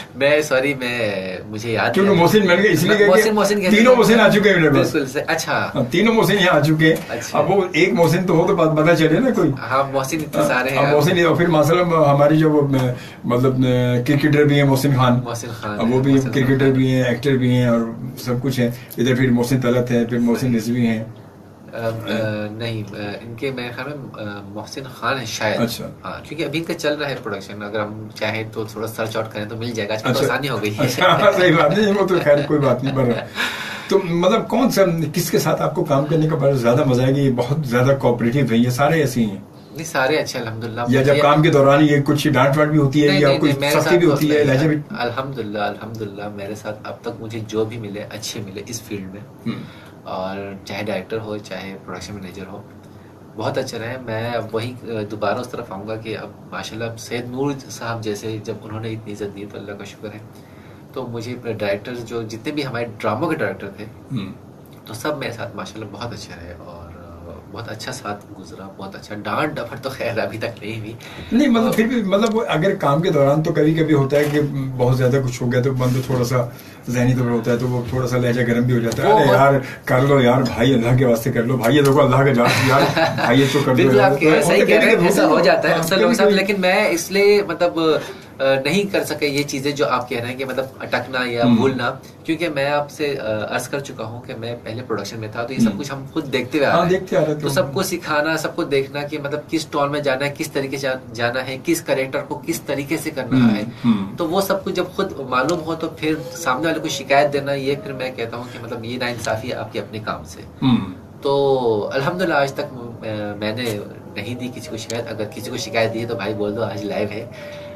मुझे याद क्योंकि मोहसिन मैंने इसलिए मोहसिन तीनों मोहसिन आ चुके हैं मेरे पास। बिल्कुल अच्छा, तीनों मोहसिन यहाँ आ चुके हैं। अच्छा। अब वो एक मोहसिन तो हो तो पता चले ना कोई। हाँ, मोहसिन इतने सारे हैं। मोहसिन, और फिर माशाल्लाह हमारी जो मतलब क्रिकेटर भी है मोहसिन खान, वो भी क्रिकेटर भी है, एक्टर भी हैं, और सब कुछ है। इधर फिर मोहसिन तलत है, फिर मोहसिन रिजवी हैं। नहीं, इनके मेरे ख्याल में मोहसिन खान है शायद। अच्छा। हाँ, क्योंकि अभी इनका चल रहा है प्रोडक्शन, अगर हम चाहे तो थोड़ा सर्च आउट करें तो मिल जाएगा। अच्छा। तो आसानी हो गई है। अच्छा, सही बात नहीं, वो तो खैर कोई बात नहीं। पर तो मतलब कौन सा, किसके साथ आपको काम करने का बड़ा ज्यादा मजा है कि बहुत ज्यादा कोऑपरेटिव है? ये सारे ऐसे ही हैं? नहीं, सारे अच्छे अल्हम्दुलिल्लाह। या जब काम के दौरान ये कुछ डांट वाट भी होती है, या कुछ सख्ती भी होती है, लहजा भी? अल्हम्दुलिल्लाह मेरे साथ अब तक मुझे जो भी मिले अच्छे मिले इस फील्ड में, और चाहे डायरेक्टर हो चाहे प्रोडक्शन मैनेजर हो, बहुत अच्छा रहे। मैं अब वही दोबारा उस तरफ आऊँगा कि अब माशाल्लाह सैयद नूर साहब जैसे जब उन्होंने इतनी इज्जत दी तो अल्लाह का शुक्र है। तो मुझे डायरेक्टर जो जितने भी हमारे ड्रामों के डायरेक्टर थे, तो सब मेरे साथ माशाल्लाह बहुत अच्छे रहे, और बहुत अच्छा साथ गुजरा, बहुत अच्छा। डांट डफट तो खैर अभी तक नहीं हुई। नहीं, मतलब फिर भी मतलब अगर काम के दौरान तो कभी कभी होता है कि बहुत ज्यादा कुछ हो गया तो बंद थोड़ा सा ज़हनी तौर होता है, तो वो थोड़ा सा लहजा गर्म भी हो जाता है। अरे यार कर लो यार भाई, अल्लाह के वास्ते कर लो भाई, ये देखो अल्लाह का जान यार भाई, ये तो कर लो यार। सही कह रहे हैं, ऐसा हो जाता है अक्सर लोगों के साथ। लेकिन मैं इसलिए मतलब नहीं कर सके ये चीजें जो आप कह रहे हैं कि मतलब अटकना या भूलना, क्योंकि मैं आपसे अर्ज कर चुका हूँ कि मैं पहले प्रोडक्शन में था, तो ये सब कुछ हम खुद देखते हुए आ रहे हैं। तो सबको सिखाना, सबको देखना कि मतलब किस टोन में जाना है, किस तरीके से जाना है, किस कैरेक्टर को किस तरीके से करना है, तो वो सब कुछ जब खुद मालूम हो तो फिर सामने वाले को शिकायत देना, ये फिर मैं कहता हूँ कि मतलब ये नाइंसाफी है आपके अपने काम से। तो अल्हम्दुलिल्लाह आज तक मैंने नहीं दी किसी को शिकायत। अगर किसी को शिकायत दी है तो भाई बोल दो, आज लाइव है।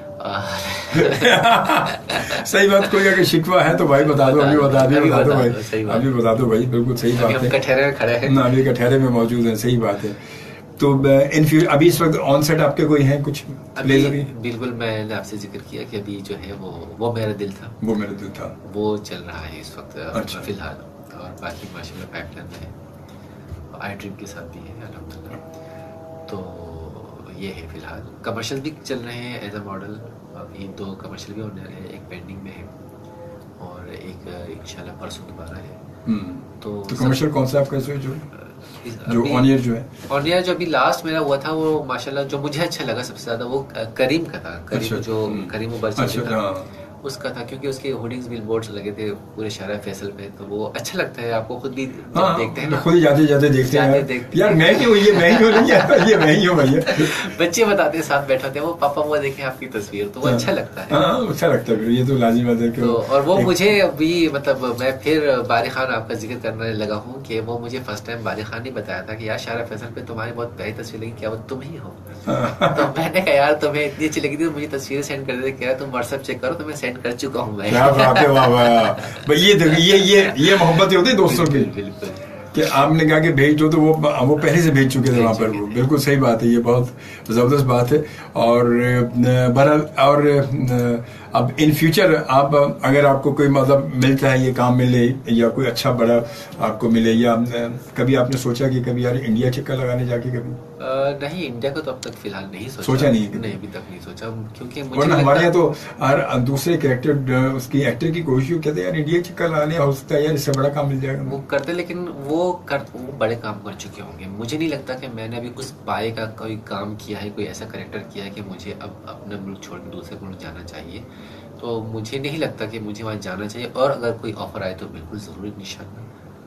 सही बात, कोई अगर शिकवा है तो भाई बता दो, अभी बता दो भाई, अभी बता दो भाई, बिल्कुल सही बात है। कठहरे में खड़े हैं ना, अभी कठहरे में मौजूद है, सही बात है। तो इन फ्यूचर अभी इस वक्त ऑन सेट आपके कोई हैं कुछ? बिल्कुल, मैंने आपसे जिक्र किया कि अभी जो है वो मेरा दिल था, वो चल रहा है इस वक्त। अच्छा। फिलहाल, और बाकी माशाल्लाह पाइपलाइन में है, आई ड्रीम के साथ भी है अल्हम्दुलिल्लाह। तो ये है फिलहाल। कमर्शियल भी चल रहे हैं एज अ मॉडल, अभी 2 कमर्शियल भी होने रहे हैं, एक पेंडिंग में है और एक इंशाल्लाह परसों दोबारा है। तो कमर्शियल कौन सा आपका जो ऑन ईयर जो है? ऑन ईयर जो अभी लास्ट मेरा हुआ था वो माशाल्लाह जो मुझे अच्छा लगा सबसे ज्यादा वो करीम का था। करीम जो करीम उबरची था उसका था, क्योंकि उसके होर्डिंग्स बिलबोर्ड्स लगे थे पूरे शहर फैसल पे, तो वो अच्छा लगता है। आपको खुद भी देखते हैं ना, खुद ही जाते देखते हैं यार मैं क्यों, ये मैं क्यों नहीं है, ये मैं ही हूँ भैया। बच्चे बताते हैं, साथ बैठे होते हैं, वो पापा वो देखें आपकी तस्वीर, तो वो अच्छा लगता है। अच्छा लगता है, ये तो लाजिम बात है। तो और वो मुझे अभी मतलब मैं फिर बारी खान आपका जिक्र करने लगा हूँ कि वो मुझे फर्स्ट टाइम बारी खान ने बताया था कि यार शहर फैसल पे तुम्हारी बहुत प्यारी तस्वीर लगी, क्या वो तुम ही हो? तो मैंने कहा यार तुम्हें इतनी अच्छी लगी थी, मुझे तस्वीरें सेंड कर देते। क्या तुम व्हाट्सएप चेक करो, तो मैं सेंड कर चुका हूँ। क्या बात है, वाह वाह। ये मोहब्बत होती है दोस्तों की, बिल्कुल। कि आपने कहा कि भेज दो, तो वो पहले से भेज चुके थे वहाँ पर। वो बिल्कुल सही बात है, ये बहुत ज़बरदस्त बात है। और बहरहाल, और अब इन फ्यूचर आप अगर आपको कोई मतलब मिलता है, ये काम मिले या कोई अच्छा बड़ा आपको मिले, या कभी आपने सोचा कि कभी यार इंडिया चक्कर लगाने जाके कभी? नहीं, इंडिया को तो अब तक फिलहाल नहीं सोचा नहीं, अभी तक नहीं सोचा, क्योंकि मुझे हमारे यहाँ तो हर दूसरे कैरेक्टर उसकी एक्टर की कोशिश कहते हैं यार इंडिया चक्कर लगाने, हो सकता है यार इससे बड़ा काम मिल जाएगा। वो करते, लेकिन वो बड़े काम कर चुके होंगे। मुझे नहीं लगता कि मैंने अभी उस पाए का कोई काम किया है, कोई ऐसा कैरेक्टर किया है कि मुझे अब अपना मुल्क छोड़ के दूसरे मुल्क जाना चाहिए। तो मुझे नहीं लगता कि मुझे वहाँ जाना चाहिए, और अगर कोई ऑफर आए तो बिल्कुल ज़रूरी निशान।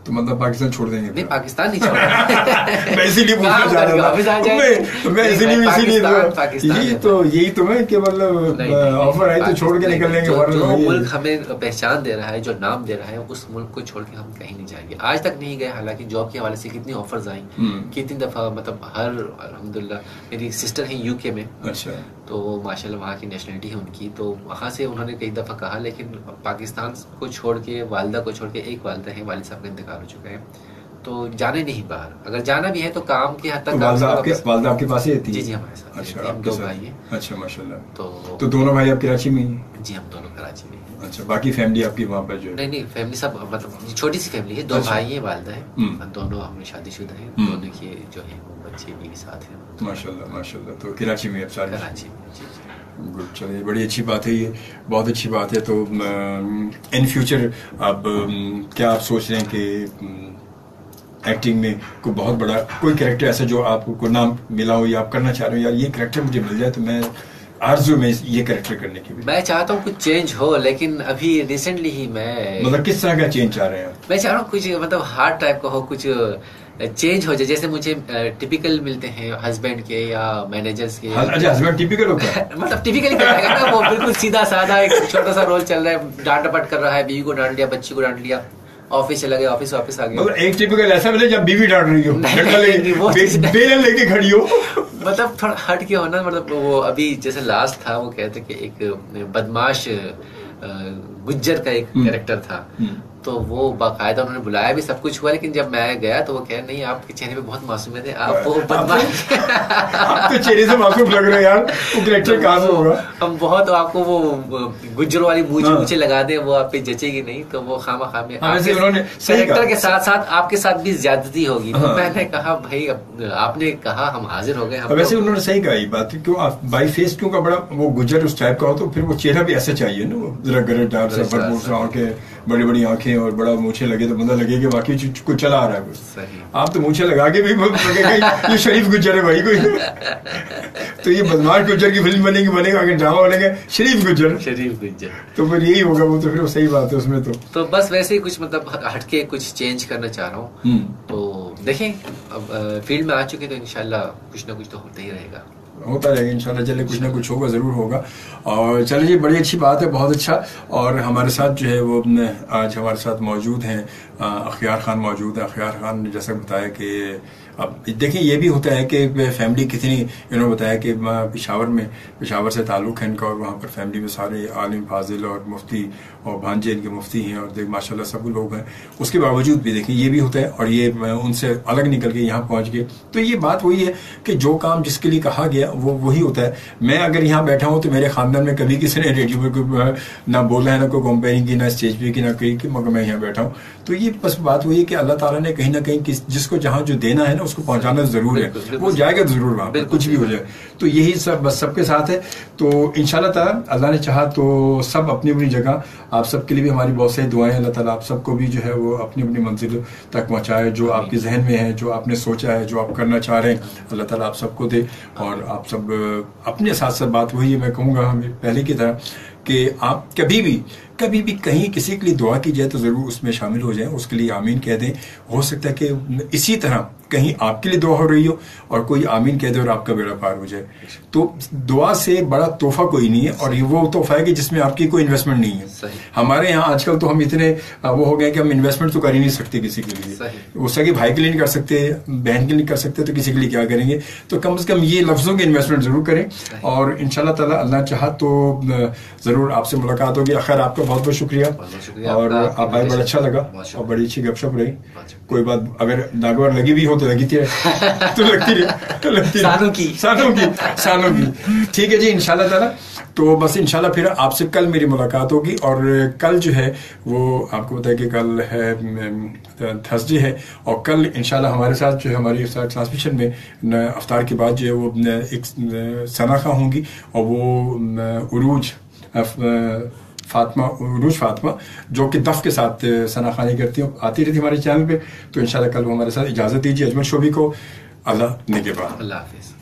तो मतलब पाकिस्तान छोड़ देंगे? नहीं, पाकिस्तान नहीं छोड़ मैं इसीलिए पूछना चाह रहा था, मैं इसीलिए यही तो मैं कि मतलब ऑफर आई तो छोड़ के निकल लेंगे। जो मुल्क हमें पहचान दे रहा है, जो नाम दे रहा है, उस मुल्क को छोड़ के हम कहीं नहीं जाएंगे। आज तक नहीं गए, हालांकि जॉब के हवाले से कितनी ऑफर्स आई, कितनी दफा, मतलब हर अल्हम्दुलिल्लाह मेरी सिस्टर है यूके में, अच्छा, तो माशाल्लाह वहाँ की नेशनलिटी है उनकी, तो वहाँ से उन्होंने कई दफा कहा, लेकिन पाकिस्तान को छोड़ के, वालिदा को छोड़ के, एक वालिदा है, वालिद साहब का इंतकाल हो चुका है, तो जाने नहीं बाहर। अगर जाना भी है तो काम के हद तक। तो वालिदा आपके पास ही रहती है? जी हमारे साथ। अच्छा, हम 2 भाई हैं। अच्छा माशाल्लाह। तो दोनों भाई आप कराची में ही? जी, हम दोनों कराची में। अच्छा, बाकी फैमिली आपकी वहाँ पर जो? नहीं, फैमिली सब मतलब छोटी सी फैमिली है, 2 भाई हैं, वालिदा है, दोनों हम शादीशुदा हैं, दोनों के जो है वो बच्चे भी साथ हैं। माशाल्लाह माशाल्लाह। तो कराची में अब सारे? कराची में। जी। गुड, चलिए बड़ी अच्छी बात है, ये बहुत अच्छी बात है। तो इन फ्यूचर अब क्या आप सोच रहे हैं कि एक्टिंग में कोई बहुत बड़ा कोई कैरेक्टर ऐसा जो आपको नाम मिला हो या आप करना चाह रहे हो, यार ये कैरेक्टर मुझे मिल जाए तो मैं आरज़ू में ये कैरेक्टर करने की? मैं चाहता हूँ कुछ चेंज हो, लेकिन अभी रिसेंटली ही मैं, मतलब किस तरह का चेंज चाह रहे हैं? मैं चाह रहा हूँ कुछ मतलब हार्ड टाइप का हो, कुछ चेंज हो जाए, जैसे मुझे टिपिकल मिलते हैं हस्बैंड के या मैनेजर्स के। अच्छा, हस्बैंड टिपिकल होता है? मतलब टिपिकल ही रहेगा ना, वो बिल्कुल सीधा साधा एक छोटा सा रोल चल रहा है, डांट डपट कर रहा है, बीवी को डांट लिया, बच्ची को डांट लिया, ऑफिस चला गया, ऑफिस वापस आ गया। मतलब एक टिपिकल ऐसा मिले जब बीवी डांट रही हो, बेलन लेके खड़ी हो, मतलब थोड़ा हट के होना। मतलब वो अभी जैसे लास्ट था, वो कहते कि एक बदमाश गुज्जर का एक कैरेक्टर था, तो वो बाकायदा उन्होंने बुलाया भी, सब कुछ हुआ, लेकिन जब मैं गया तो वो कह नहीं, आपके चेहरे पे बहुत मासूमियत है, आप वो बदमाश आप तो चेहरे से मासूम लग रहे हैं यार, वो कैरेक्टर कहाँ से होगा? हम बहुत, आपको वो गुज्जरों वाली मूंछ लगा दे, वो आप पे जचेगी नहीं, तो वो खामा में कैरेक्टर के साथ साथ आपके साथ भी ज्यादती होगी। तो मैंने कहा भाई, आपने कहा, हम हाजिर हो गए। वैसे उन्होंने सही कहा ये बात, क्यों बाई फेस क्यों का बड़ा वो गुज्जर उस टाइप का हो, तो फिर वो चेहरा भी ऐसा चाहिए ना, वो जरा गरजदार सा, भरपूर सा आंखें, बड़ी बड़ी आंखें और बड़ा मूछे लगे, तो बंदा लगे कि वाकई कुछ चला आ रहा है कुछ। आप तो मूछे लगा के भी लगेगा ये शरीफ गुज्जर है भाई कोई। तो ये बदमाश गुज्जर की फिल्म बनेगा, अगर ड्रामा बनेगा शरीफ गुज्जर, तो फिर यही होगा वो, तो फिर वो सही बात है उसमें। तो बस वैसे ही कुछ मतलब हटके कुछ चेंज करना चाह रहा हूँ, तो देखें, अब फील्ड में आ चुके तो इंशाल्लाह कुछ ना कुछ तो होता ही रहेगा, होता रहेगा इंशाल्लाह। चले, कुछ ना कुछ होगा, ज़रूर होगा। और चलिए, बड़ी अच्छी बात है, बहुत अच्छा। और हमारे साथ जो है वो आज हमारे साथ मौजूद हैं अख्यार खान मौजूद है। अख्यार खान ने जैसा बताया कि अब देखिए ये भी होता है कि फैमिली कितनी, इन्होंने बताया कि पेशावर से ताल्लुक़ है इनका, और वहाँ पर फैमिली में सारे आलिम फाजिल और मुफ्ती और भांजे इनके मुफ्ती हैं, और देख माशाल्लाह सब लोग हैं। उसके बावजूद भी देखिए ये भी होता है, और ये उनसे अलग निकल के यहाँ पहुँच गए। तो ये बात वही है कि जो काम जिसके लिए कहा गया वो वही होता है। मैं अगर यहाँ बैठा हूँ तो मेरे ख़ानदान में कभी किसी ने रेडियो पर ना बोला है, ना कोई कंपेयरिंग की, ना स्टेज पे की, ना कहीं की, मगर मैं यहाँ बैठा हूँ। तो ये बस बात वही है कि अल्लाह ताला ने कहीं ना कहीं जिसको जहाँ जो देना है ना उसको पहुँचाना ज़रूर है, वो जाएगा ज़रूर वहाँ पर, कुछ भी हो जाए। तो यही सब बस सबके साथ है। तो इंशाल्लाह ताला अल्लाह ने चाहा तो सब अपनी अपनी जगह, आप सबके लिए भी हमारी बहुत सारी दुआएं, अल्लाह ताला आप सबको भी जो है वो अपनी अपनी मंजिल तक पहुँचाए, जो आपके जहन में है, जो आपने सोचा है, जो आप करना चाह रहे हैं, अल्लाह ताला आप सबको दे। और आप सब अपने साथ साथ बात वही है, मैं कहूँगा हमें पहले की तरह कि आप कभी भी कहीं किसी के लिए दुआ की जाए तो ज़रूर उसमें शामिल हो जाएं, उसके लिए आमीन कह दें। हो सकता है कि इसी तरह कहीं आपके लिए दुआ हो रही हो और कोई आमीन कह दे और आपका बेड़ा पार हो जाए। तो दुआ से बड़ा तोहफा कोई नहीं है, और ये वो तोहफा है कि जिसमें आपकी कोई इन्वेस्टमेंट नहीं है। हमारे यहाँ आजकल तो हम इतने वो हो गए कि हम इन्वेस्टमेंट तो कर ही नहीं सकते किसी के लिए, वो सगे भाई के लिए नहीं कर सकते, बहन के लिए नहीं कर सकते, तो किसी के लिए क्या करेंगे। तो कम से कम ये लफ्ज़ों की इन्वेस्टमेंट ज़रूर करें, और इंशाल्लाह ताला अल्लाह चाहा तो ज़रूर आपसे मुलाकात होगी। खैर आपका बहुत बहुत शुक्रिया, और आप भाई बड़ा अच्छा लगा और बड़ी अच्छी गपशप रही। कोई बात अगर नागवार लगी भी हो तो लगी थी तो लगती रही सालों की। ठीक है जी, इंशाल्लाह ताला। तो बस इंशाल्लाह फिर आपसे कल मेरी मुलाकात होगी, और कल जो है वो आपको बताया कि कल है थर्सडे है, और कल इंशाल्लाह हमारे साथ जो है हमारी ट्रांसमिशन में अफ्तार के बाद जो है वो एक सनाखा होंगी, और वो उरूज फातिमा जो कि दफ के साथ सनाखानी करती हूँ, आती रहती हमारे चैनल पे। तो इंशाल्लाह कल वो हमारे साथ। इजाज़त दीजिए अजमल शोभी को, अल्लाह निगहबान। अल्लाह हाफिज़।